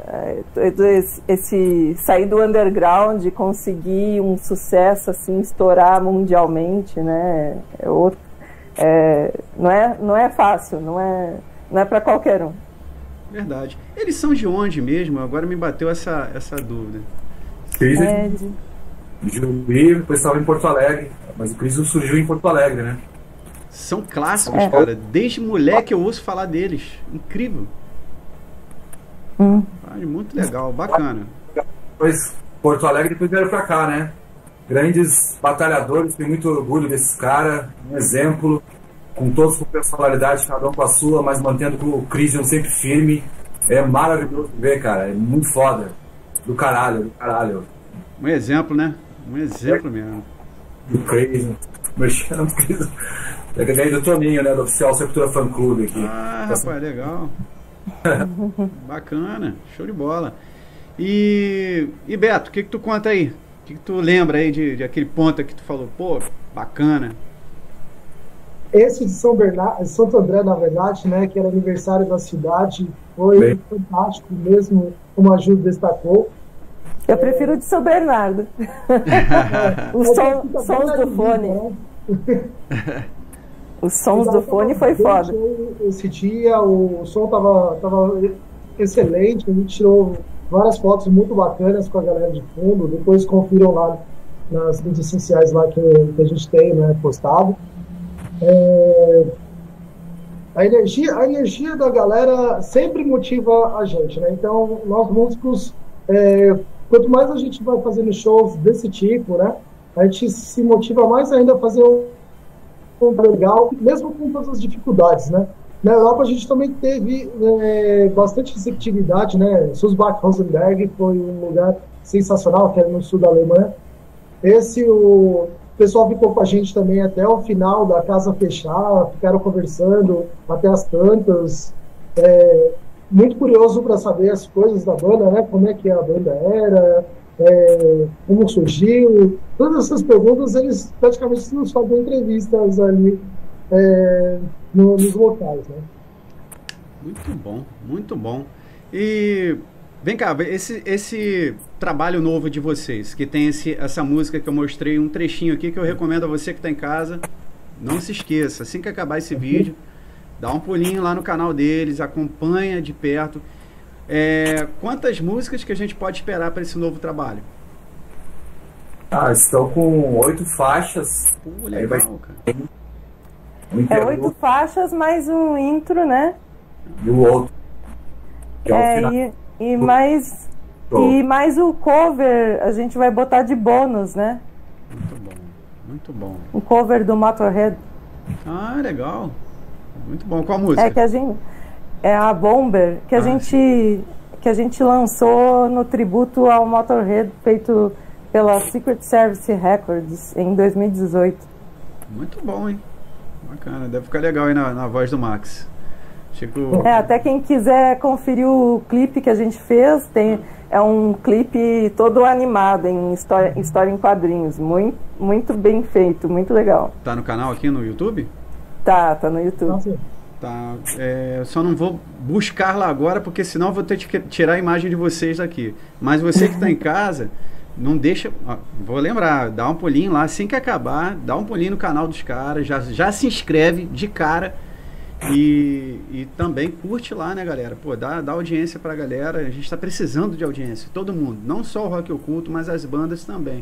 sair do underground e conseguir um sucesso assim, estourar mundialmente, né? Não é fácil, não é para qualquer um. Verdade. Eles são de onde mesmo? Agora me bateu essa dúvida. De Juí, depois estava em Porto Alegre, mas o Crisium surgiu em Porto Alegre, né? São clássicos, cara. Desde moleque eu ouço falar deles. Incrível. Muito legal, bacana. Depois Porto Alegre, depois vieram pra cá, né? Grandes batalhadores, tenho muito orgulho desses caras, um exemplo, com todos com personalidade, cada um com a sua, mas mantendo o Crisium sempre firme. É maravilhoso ver, cara, é muito foda. Do caralho. Um exemplo, né? Um exemplo mesmo. Do Crisium, mexendo no Crisium. É que ganhei do Toninho, né? Do Oficial Sepultura Fan Club aqui. Rapaz, legal. Bacana, show de bola. E Beto, o que tu conta aí? O que tu lembra aí de aquele ponto que tu falou? Pô, bacana. Esse de Santo André, na verdade, né, que era aniversário da cidade, foi fantástico mesmo, como a Ju destacou. Eu prefiro o de São Bernardo. Os sons do fone. Né? Os sons do fone foi foda. Esse dia o som tava excelente, a gente tirou várias fotos muito bacanas com a galera de fundo, depois confiram lá nas mídias sociais lá que a gente tem, né, postado. A energia da galera sempre motiva a gente, né? Então, nós músicos, quanto mais a gente vai fazendo shows desse tipo, né, a gente se motiva mais ainda a fazer um legal, mesmo com todas as dificuldades, né? Na Europa a gente também teve bastante receptividade, né? Sulzbach-Rosenberg foi um lugar sensacional, que era no sul da Alemanha. O pessoal ficou com a gente também até o final da casa fechar, ficaram conversando até as tantas. Muito curioso para saber as coisas da banda, né? Como é que a banda era, como surgiu. Todas essas perguntas, eles praticamente nos fazem entrevistas ali nos locais, né? Muito bom, muito bom. E vem cá, esse trabalho novo de vocês, que tem essa música que eu mostrei, um trechinho aqui que eu recomendo a você que está em casa, não se esqueça, assim que acabar esse vídeo, dá um pulinho lá no canal deles, acompanha de perto. Quantas músicas que a gente pode esperar para esse novo trabalho? Estão com 8 faixas. Pô, legal, cara. 8 faixas mais um intro, né? E o outro. Que e mais o cover a gente vai botar de bônus, né? Muito bom, muito bom. O cover do Motorhead. Legal. Muito bom. Qual música? É a Bomber, que a gente lançou no tributo ao Motorhead, feito pela Secret Service Records em 2018. Muito bom, hein? Bacana, deve ficar legal aí na voz do Max. Até quem quiser conferir o clipe que a gente fez, é um clipe todo animado, em história em quadrinhos, muito, muito bem feito, muito legal. Tá no canal aqui no YouTube? Tá no YouTube. Tá, só não vou buscar lá agora, porque senão eu vou ter que tirar a imagem de vocês daqui. Mas você que está em casa, não deixa... vou lembrar, dá um pulinho lá, assim que acabar, dá um pulinho no canal dos caras, já se inscreve de cara e também curte lá, né, galera? Pô, dá audiência pra galera, a gente está precisando de audiência, todo mundo, não só o Rock Oculto, mas as bandas também.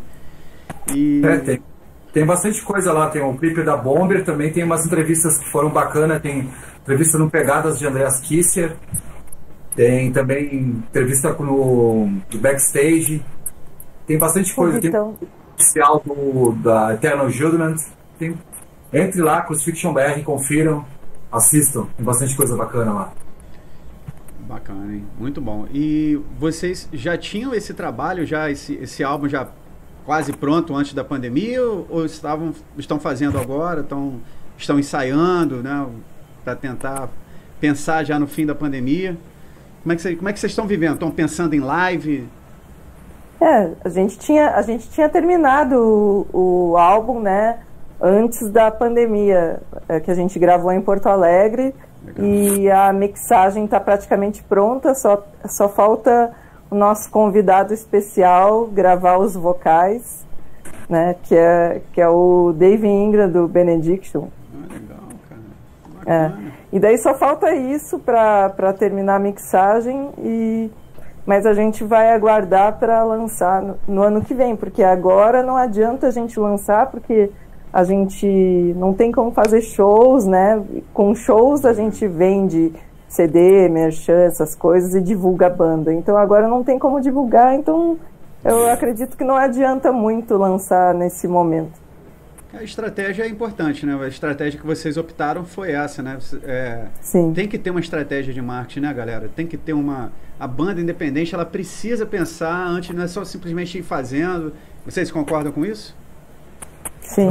Tem bastante coisa lá, tem um clipe da Bomber, também tem umas entrevistas que foram bacanas, tem entrevista no Pegadas de Andreas Kisser, tem também entrevista no Backstage, tem bastante coisa, então... tem especial da Eternal Judgment, entre lá, Crucifixion BR, confiram, assistam, tem bastante coisa bacana lá. Bacana, hein? Muito bom. E vocês já tinham esse trabalho, já esse álbum já quase pronto antes da pandemia, ou estão fazendo agora, estão ensaiando, né, para tentar pensar já no fim da pandemia? Como é que vocês estão vivendo? Estão pensando em live? A gente tinha terminado o álbum, né, antes da pandemia, que a gente gravou em Porto Alegre. Legal. E a mixagem está praticamente pronta, só falta o nosso convidado especial gravar os vocais, né, que é o Dave Ingram do Benediction. Legal, cara. Bacana. E daí só falta isso para terminar a mixagem, mas a gente vai aguardar para lançar no ano que vem, porque agora não adianta a gente lançar, porque a gente não tem como fazer shows, né? Com shows a gente vende CD, merchan, essas coisas e divulga a banda. Então agora não tem como divulgar, então eu acredito que não adianta muito lançar nesse momento. A estratégia é importante, né? A estratégia que vocês optaram foi essa, né? Sim. Tem que ter uma estratégia de marketing, né, galera? Tem que ter a banda independente, ela precisa pensar antes, não é só simplesmente ir fazendo. Vocês concordam com isso? Sim.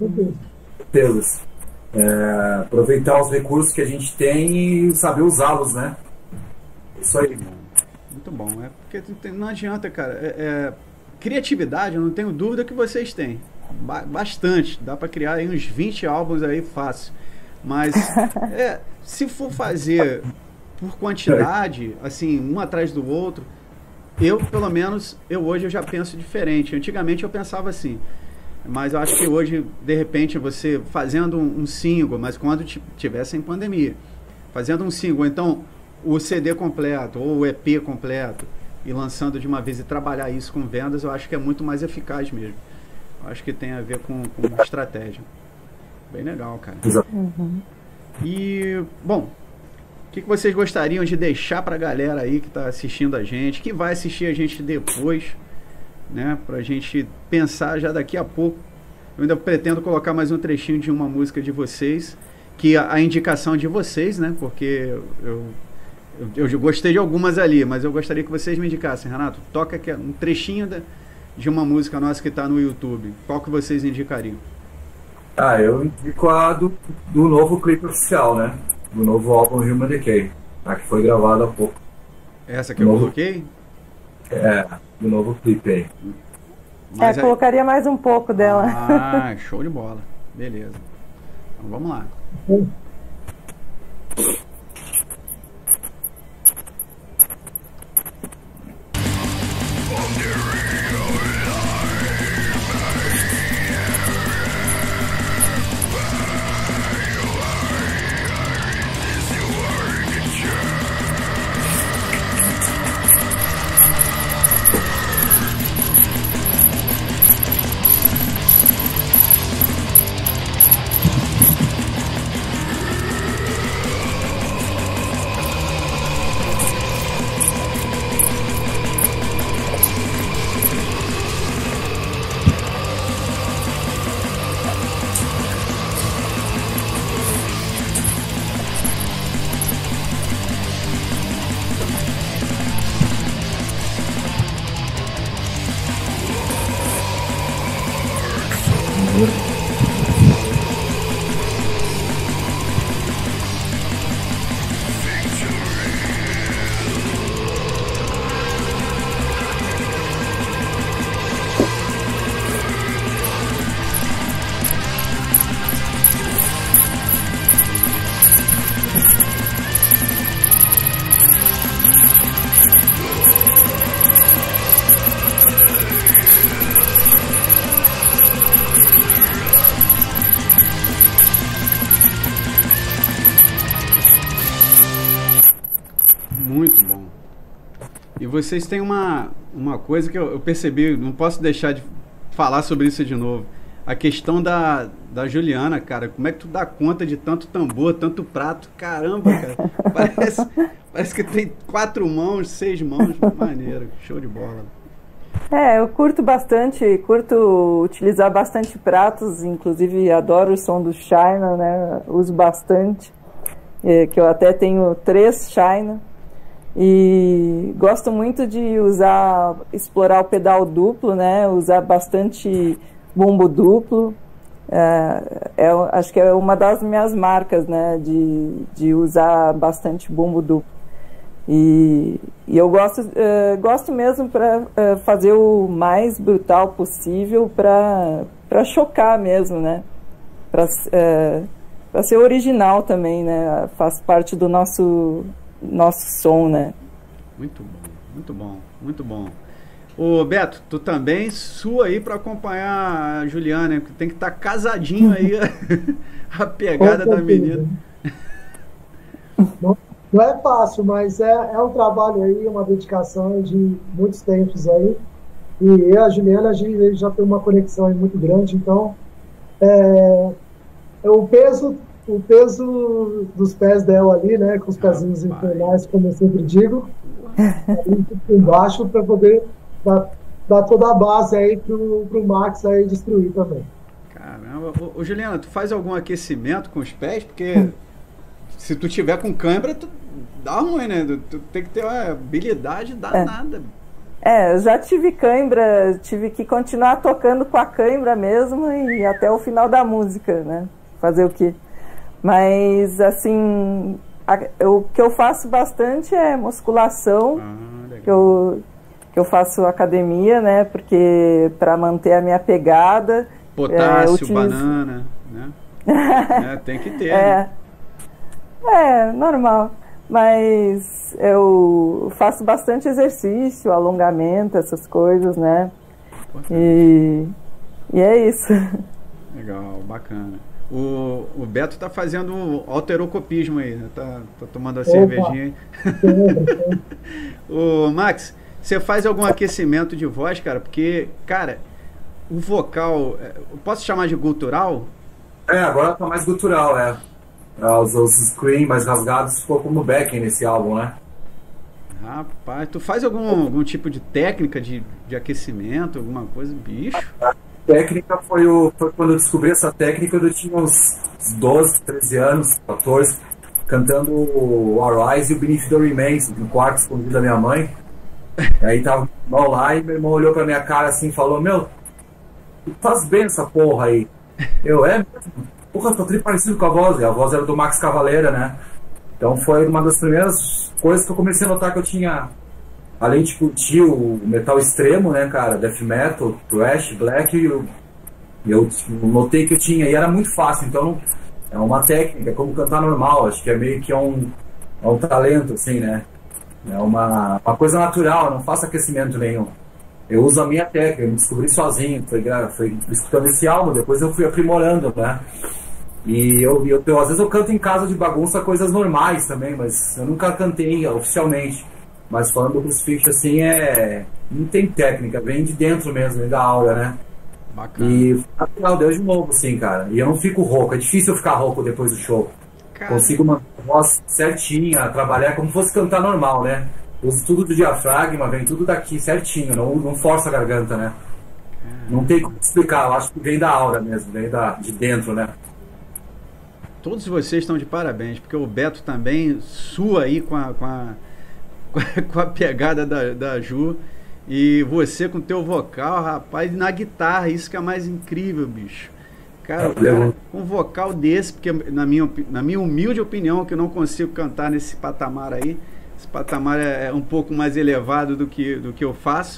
Deus. Aproveitar os recursos que a gente tem e saber usá-los, né? Isso aí. Muito bom. Porque não adianta, cara. Criatividade, eu não tenho dúvida que vocês têm. Bastante. Dá para criar aí uns 20 álbuns aí fácil. Mas se for fazer por quantidade, assim, um atrás do outro, pelo menos, hoje eu já penso diferente. Antigamente eu pensava assim. Mas eu acho que hoje, de repente, você fazendo um single, mas quando tivesse em pandemia, fazendo um single, então o CD completo ou o EP completo e lançando de uma vez e trabalhar isso com vendas, eu acho que é muito mais eficaz mesmo. Eu acho que tem a ver com estratégia. Bem legal, cara. Uhum. E, bom, o que vocês gostariam de deixar pra galera aí que tá assistindo a gente, que vai assistir a gente depois, né, pra gente pensar já daqui a pouco. Eu ainda pretendo colocar mais um trechinho de uma música de vocês, que a indicação de vocês, né, porque eu gostei de algumas ali, mas eu gostaria que vocês me indicassem. Renato, toca aqui um trechinho de uma música nossa que está no YouTube. Qual que vocês indicariam? Eu indico a do novo clipe oficial, né, do novo álbum Human Decay, a que foi gravada há pouco. Essa que eu coloquei? Do novo clipe aí. Mas colocaria mais um pouco dela. Show de bola. Beleza. Então vamos lá. Muito bom. E vocês têm uma coisa que eu percebi, não posso deixar de falar sobre isso de novo. a questão da Juliana, cara. Como é que tu dá conta de tanto tambor, tanto prato? Caramba, cara. Parece que tem 4 mãos, 6 mãos. Maneiro, show de bola. Eu curto bastante, curto utilizar bastante pratos, inclusive adoro o som do China, né? Uso bastante, que eu até tenho 3 China. E gosto muito de explorar o pedal duplo, né? Usar bastante bumbo duplo. Acho que é uma das minhas marcas, né? De usar bastante bumbo duplo. E eu gosto mesmo para fazer o mais brutal possível, para chocar mesmo, né? Para ser original também, né? Faz parte do nosso som, né? Muito bom, muito bom, muito bom. Ô Beto, tu também sua aí para acompanhar a Juliana, que tem que estar casadinho aí a pegada da menina. Não é fácil, mas é um trabalho aí, uma dedicação de muitos tempos aí. E eu e a Juliana, a gente já tem uma conexão aí muito grande, então o peso dos pés dela ali, né, com os pezinhos infernais, como eu sempre digo, embaixo para poder dar toda a base aí pro Max aí destruir também. Caramba, ô Juliana, tu faz algum aquecimento com os pés? Porque se tu tiver com cãibra, tu dá ruim, né? Tu tem que ter uma habilidade danada. Eu já tive cãibra, tive que continuar tocando com a cãibra mesmo e até o final da música, né? Fazer o quê? Mas, assim, o que eu faço bastante é musculação, que eu faço academia, né? Porque para manter a minha pegada... Potássio, banana, né? Tem que ter, né? Normal. Mas eu faço bastante exercício, alongamento, essas coisas, né? E é isso. Legal, bacana. O Beto tá fazendo alterocopismo aí, né? Tá tomando a cervejinha aí. Ô, Max, você faz algum aquecimento de voz, cara? Porque, cara, o vocal, posso chamar de gutural? Agora tá mais gutural, os scream mais rasgados ficou como backing nesse álbum, né? Rapaz, tu faz algum tipo de técnica de aquecimento, alguma coisa, bicho? A técnica foi quando eu descobri essa técnica, eu tinha uns 12, 13 anos, 14, cantando o Arise e o Beneath the Remains no quarto escondido da minha mãe. E aí tava meu irmão lá e meu irmão olhou pra minha cara assim e falou: meu, tu faz bem essa porra aí. Porra, tô parecido com a voz. E a voz era do Max Cavalera, né? Então foi uma das primeiras coisas que eu comecei a notar que eu tinha, além de curtir o metal extremo, né, cara, death metal, thrash, black, eu notei que eu tinha, e era muito fácil. Então é uma técnica, é como cantar normal, acho que é meio que um talento, assim, né? É uma coisa natural, eu não faço aquecimento nenhum. Eu uso a minha técnica, eu me descobri sozinho, foi escutando esse álbum, depois eu fui aprimorando, né? E eu às vezes eu canto em casa de bagunça coisas normais também, mas eu nunca cantei oficialmente. Mas falando do Crucifixo, assim, não tem técnica, vem de dentro mesmo, vem da aura, né? Bacana. E afinal, deu de novo, assim, cara. E eu não fico rouco, é difícil eu ficar rouco depois do show. Cara. Consigo manter a voz certinha, trabalhar como se fosse cantar normal, né? Uso tudo do diafragma, vem tudo daqui certinho, não força a garganta, né? Não tem como explicar, eu acho que vem da aura mesmo, vem de dentro, né? Todos vocês estão de parabéns, porque o Beto também sua aí com a pegada da Ju, e você com o teu vocal, rapaz, na guitarra, isso que é mais incrível, bicho. Cara, com um vocal desse, porque na minha humilde opinião, que eu não consigo cantar nesse patamar aí, esse patamar é um pouco mais elevado do que eu faço.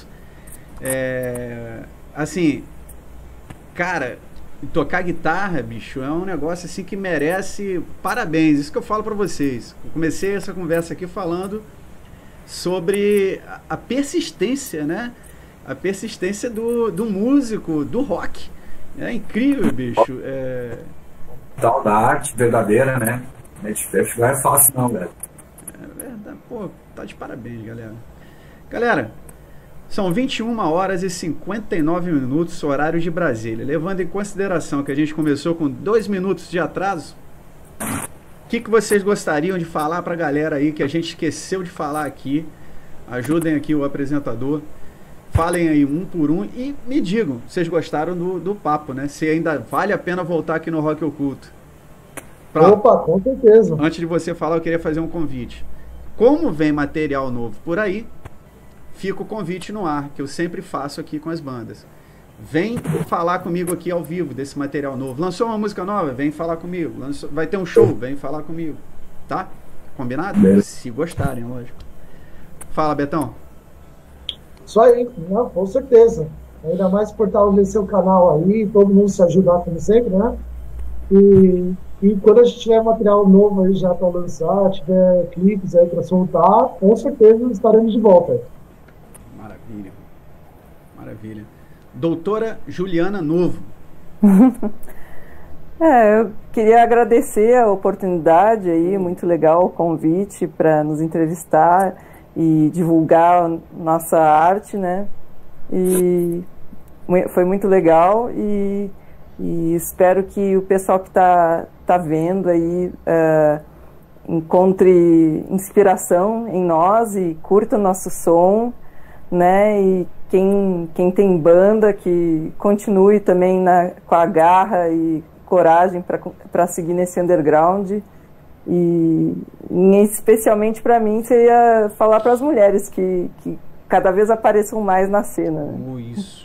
Assim, cara, tocar guitarra, bicho, é um negócio assim que merece parabéns. Isso que eu falo pra vocês. Eu comecei essa conversa aqui falando sobre a persistência, né? A persistência do músico, do rock. É incrível, bicho. Tal da arte verdadeira, né? Não é fácil não, velho. É verdade. Pô, tá de parabéns, galera. Galera, São 21 horas e 59 minutos, horário de Brasília. Levando em consideração que a gente começou com 2 minutos de atraso, o que vocês gostariam de falar para a galera aí que a gente esqueceu de falar aqui? Ajudem aqui o apresentador. Falem aí um por um e me digam, vocês gostaram do papo, né? Se ainda vale a pena voltar aqui no Rock Oculto. Opa, com certeza. Antes de você falar, eu queria fazer um convite. Como vem material novo por aí, fica o convite no ar, que eu sempre faço aqui com as bandas. Vem falar comigo aqui ao vivo desse material novo. Lançou uma música nova? Vem falar comigo. Vai ter um show? Vem falar comigo. Tá? Combinado? Se gostarem, lógico. Fala, Betão. Isso aí, não, com certeza. Ainda mais fortalecer o canal aí, todo mundo se ajudar como sempre, né? E quando a gente tiver material novo aí já para lançar, tiver clipes aí para soltar, com certeza estaremos de volta. Maravilha. Maravilha. Doutora Juliana Novo. Eu queria agradecer a oportunidade aí, muito legal o convite para nos entrevistar e divulgar nossa arte, né? E foi muito legal e espero que o pessoal que tá vendo aí encontre inspiração em nós e curta o nosso som, né? E quem tem banda que continue também com a garra e coragem para seguir nesse underground. E especialmente para mim seria falar para as mulheres que cada vez apareçam mais na cena, né?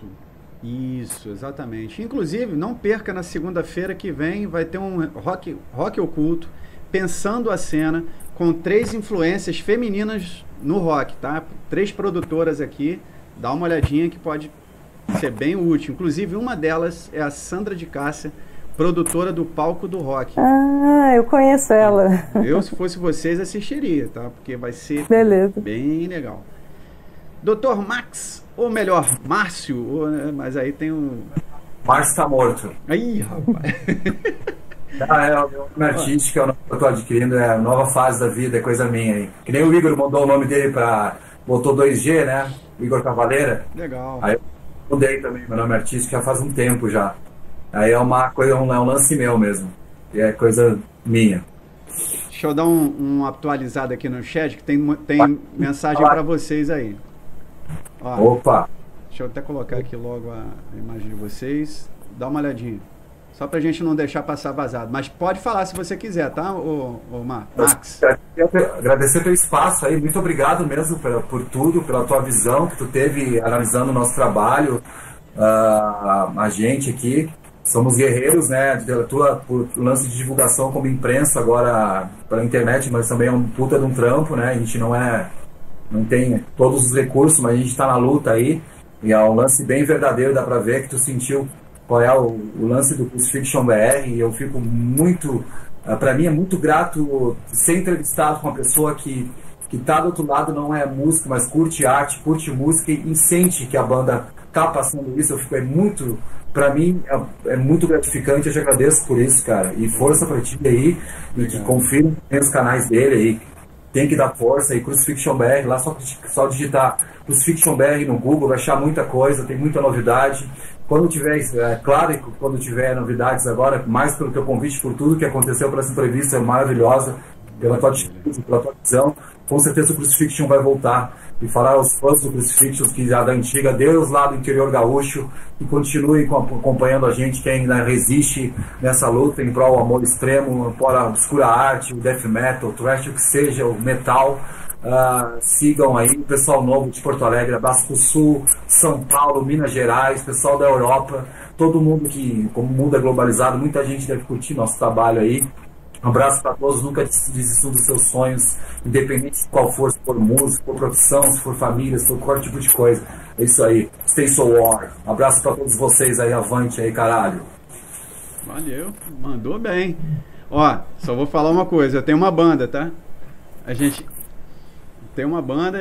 Isso, exatamente. Inclusive, não perca, na segunda-feira que vem vai ter um rock oculto, pensando a cena, com 3 influências femininas no rock, tá? 3 produtoras aqui, dá uma olhadinha que pode ser bem útil. Inclusive, uma delas é a Sandra de Cássia, produtora do Palco do Rock. Ah, eu conheço ela. Eu, se fosse vocês, assistiria, tá? Porque vai ser bem legal. Dr. Max, ou melhor, Márcio, mas aí tem um... Márcio tá morto. Aí, rapaz. É o meu nome artístico, é o nome que eu tô adquirindo, é a nova fase da vida, é coisa minha aí. Que nem o Igor mandou o nome dele botou 2G, né? Igor Cavaleira. Legal. Aí eu mudei também, meu nome artístico já faz um tempo já. Aí é uma coisa, é um lance meu mesmo. E é coisa minha. Deixa eu dar um atualizado aqui no chat, que tem mensagem para vocês aí. Ó, opa! Deixa eu até colocar aqui logo a imagem de vocês. Dá uma olhadinha. Só pra gente não deixar passar vazado. Mas pode falar se você quiser, tá, Max? Agradecer pelo espaço aí. Muito obrigado mesmo por tudo, pela tua visão que tu teve analisando o nosso trabalho. A gente aqui. Somos guerreiros, né? Por lance de divulgação como imprensa agora pela internet, mas também é um puta de um trampo, né? A gente não tem todos os recursos, mas a gente está na luta aí. E é um lance bem verdadeiro, dá pra ver que tu sentiu qual é o lance do Crucifixion BR. E eu fico muito, pra mim é muito grato ser entrevistado com uma pessoa que tá do outro lado, não é músico, mas curte arte, curte música e sente que a banda tá passando isso. Eu fico, pra mim é muito gratificante, eu te agradeço por isso, cara. E força pra ti aí, e que confira nos canais dele aí. Tem que dar força aí, Crucifixion BR, lá só digitar Crucifixion BR no Google, vai achar muita coisa, tem muita novidade. Quando tiver, claro que quando tiver novidades agora, mais pelo teu convite, por tudo que aconteceu por essa entrevista, é maravilhosa, pela tua atitude, pela tua visão, com certeza o Crucifixion vai voltar. E falar aos fãs do Crucifixion, que já da antiga, Deus lá do interior gaúcho, que continuem acompanhando a gente, que ainda resiste nessa luta em prol do amor extremo, por a obscura arte, o death metal, o thrash, o que seja, o metal. Sigam aí o pessoal novo de Porto Alegre, abraço pro Sul, São Paulo, Minas Gerais, pessoal da Europa, todo mundo que, como o mundo é globalizado, muita gente deve curtir nosso trabalho aí. Um abraço para todos, nunca desistam dos seus sonhos, independente de qual for, se for música, se for profissão, se for família, se for qualquer tipo de coisa. É isso aí, stay so war. Um abraço para todos vocês aí, avante aí, caralho. Valeu, mandou bem. Ó, só vou falar uma coisa, eu tenho uma banda, tá? A gente tem uma banda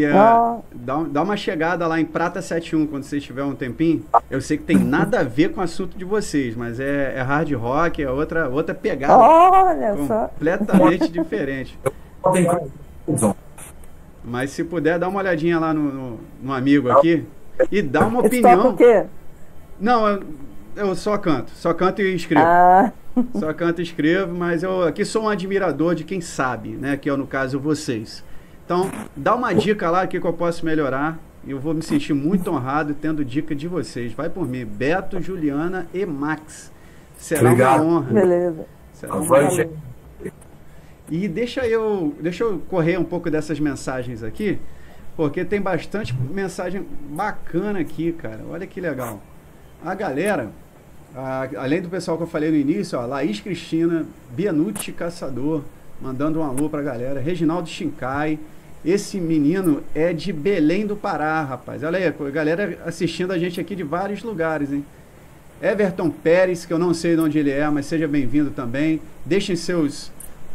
dá uma chegada lá em Prata 71 quando vocês tiverem um tempinho. Eu sei que tem nada a ver com o assunto de vocês, mas é hard rock, é outra pegada. Olha só. Completamente diferente. Mas se puder, dá uma olhadinha lá no amigo aqui e dá uma Eles tocam opinião. o quê? Não, eu só canto e escrevo. Ah, Só canto e escrevo, mas eu aqui sou um admirador de quem sabe, né? Que é, no caso, vocês. Então, dá uma dica lá que eu posso melhorar. Eu vou me sentir muito honrado tendo dica de vocês. Vai por mim. Beto, Juliana e Max. Será Obrigado. uma honra. beleza. Será uma honra. E deixa eu correr um pouco dessas mensagens aqui, porque tem bastante mensagem bacana aqui, cara. Olha que legal. A galera, além do pessoal que eu falei no início, ó, Laís Cristina, Bianucci Caçador, mandando um alô pra galera. Reginaldo Shincai. Esse menino é de Belém do Pará, rapaz. Olha aí, a galera assistindo a gente aqui de vários lugares, hein? Everton Pérez, que eu não sei de onde ele é, mas seja bem-vindo também. Deixem seus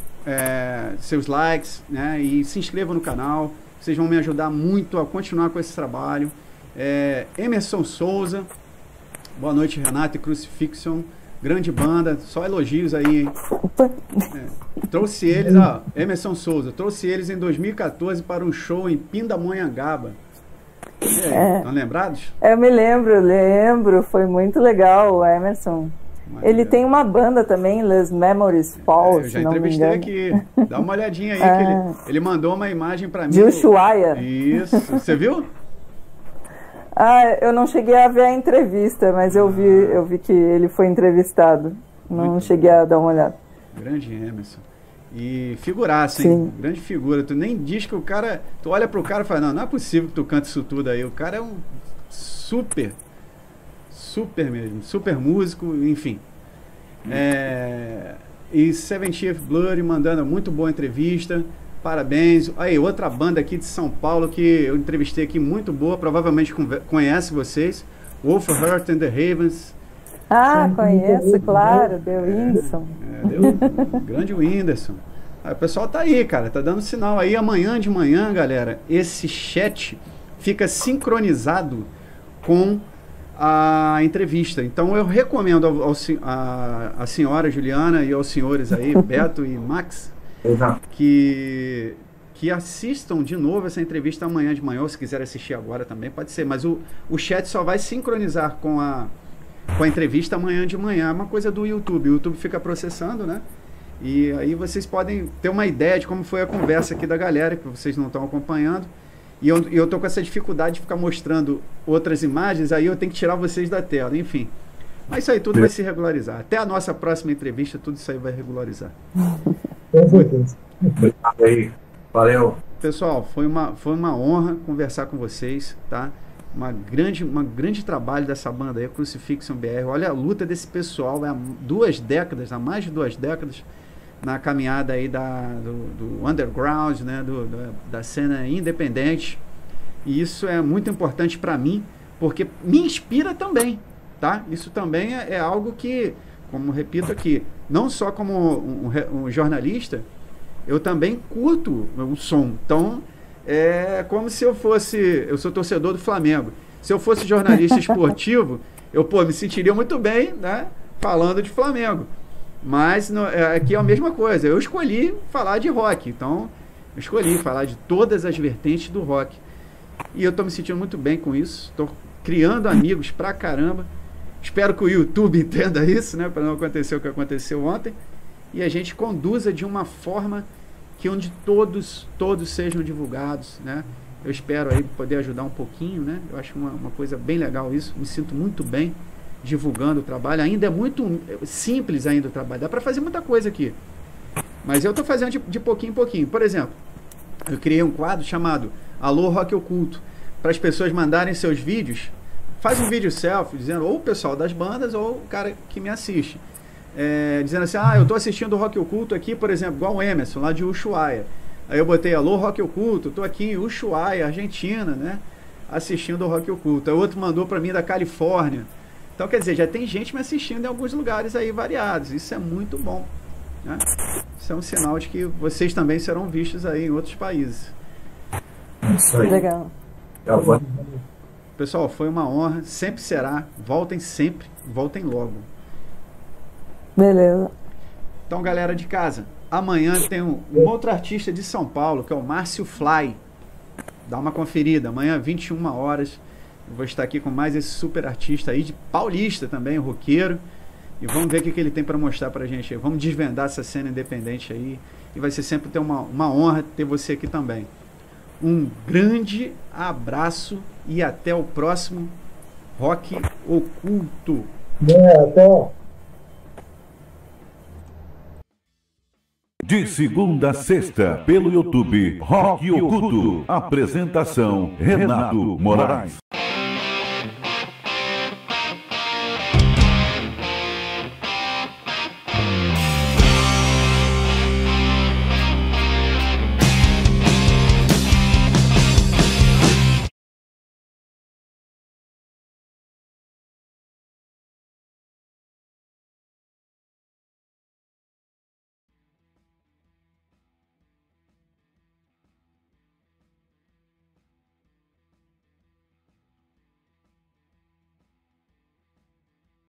likes, né? E se inscrevam no canal. Vocês vão me ajudar muito a continuar com esse trabalho. Emerson Souza. Boa noite, Renato e Crucifixion. Grande banda, só elogios aí, hein? Trouxe eles, Emerson Souza, trouxe eles em 2014 para um show em Pindamonhangaba. E aí, estão lembrados? Eu me lembro, foi muito legal o Emerson. Ele tem uma banda também, Les Memories Fall, eu já se não me entrevistei engano. aqui. Dá uma olhadinha aí, que ele mandou uma imagem para mim. De Ushuaia. Isso, você viu? Eu não cheguei a ver a entrevista, mas eu vi que ele foi entrevistado. Não cheguei a dar uma olhada. Grande Emerson. E figuraça, hein? Sim. Grande figura. Tu nem diz que o cara... Tu olha pro cara e fala, não é possível que tu cante isso tudo aí. O cara é um super mesmo. Super músico, enfim. E Seventeenth Blood mandando muito boa entrevista. Parabéns. Aí, outra banda aqui de São Paulo que eu entrevistei aqui, muito boa, provavelmente conhece vocês. Wolfheart and the Ravens. Conheço, claro, The Whindersson. Grande Whindersson. O pessoal tá aí, cara, tá dando sinal aí. Amanhã de manhã, galera, esse chat fica sincronizado com a entrevista. Então eu recomendo a senhora Juliana e aos senhores aí, Beto e Max, que assistam de novo essa entrevista amanhã de manhã, ou se quiser assistir agora também, pode ser, mas o chat só vai sincronizar com a entrevista amanhã de manhã. É uma coisa do YouTube, o YouTube fica processando, né? E aí vocês podem ter uma ideia de como foi a conversa aqui da galera, que vocês não estão acompanhando. E eu tô com essa dificuldade de ficar mostrando outras imagens, aí eu tenho que tirar vocês da tela, enfim. Mas isso aí tudo vai se regularizar. Até a nossa próxima entrevista, tudo isso aí vai regularizar. Com certeza. Obrigado aí. Valeu. Pessoal, foi uma honra conversar com vocês, tá? Uma grande trabalho dessa banda aí, Crucifixion BR. Olha a luta desse pessoal, há 2 décadas, há mais de 2 décadas, na caminhada aí do underground, né? Da cena independente. E isso é muito importante para mim, porque me inspira também, tá? Isso também é algo que, como repito aqui, não só como um jornalista, eu também curto o som. Então, é como se eu sou torcedor do Flamengo. Se eu fosse jornalista esportivo, eu me sentiria muito bem, né, falando de Flamengo. Mas aqui é a mesma coisa. Eu escolhi falar de rock. Então, eu escolhi falar de todas as vertentes do rock. E eu estou me sentindo muito bem com isso. Estou criando amigos pra caramba. Espero que o YouTube entenda isso, né, para não acontecer o que aconteceu ontem. E a gente conduza de uma forma onde todos sejam divulgados, né? Eu espero aí poder ajudar um pouquinho, né? Eu acho uma coisa bem legal isso. Me sinto muito bem divulgando o trabalho. Ainda é muito simples ainda o trabalho. Dá para fazer muita coisa aqui. Mas eu estou fazendo de pouquinho em pouquinho. Por exemplo, eu criei um quadro chamado Alô Rock Oculto, para as pessoas mandarem seus vídeos. Faz um vídeo selfie dizendo ou o pessoal das bandas ou o cara que me assiste. Dizendo assim, eu estou assistindo o Rock Oculto aqui, por exemplo, igual o Emerson, lá de Ushuaia. Aí eu botei, alô Rock Oculto, estou aqui em Ushuaia, Argentina, né, assistindo o Rock Oculto. Aí outro mandou para mim da Califórnia. Então, quer dizer, já tem gente me assistindo em alguns lugares aí variados. Isso é muito bom, né? Isso é um sinal de que vocês também serão vistos aí em outros países. Isso aí. Legal. Pessoal, foi uma honra, sempre será. Voltem sempre, voltem logo. Beleza. Então, galera de casa, amanhã tem um outro artista de São Paulo, que é o Márcio Fly. dá uma conferida. Amanhã, 21 horas, eu vou estar aqui com mais esse super artista aí, de paulista também, roqueiro. E vamos ver o que ele tem para mostrar pra gente aí. Vamos desvendar essa cena independente aí. E vai ser sempre uma honra ter você aqui também. Um grande abraço e até o próximo Rock Oculto. Até. De segunda a sexta, pelo YouTube, Rock Oculto. Apresentação, Renato Moraes.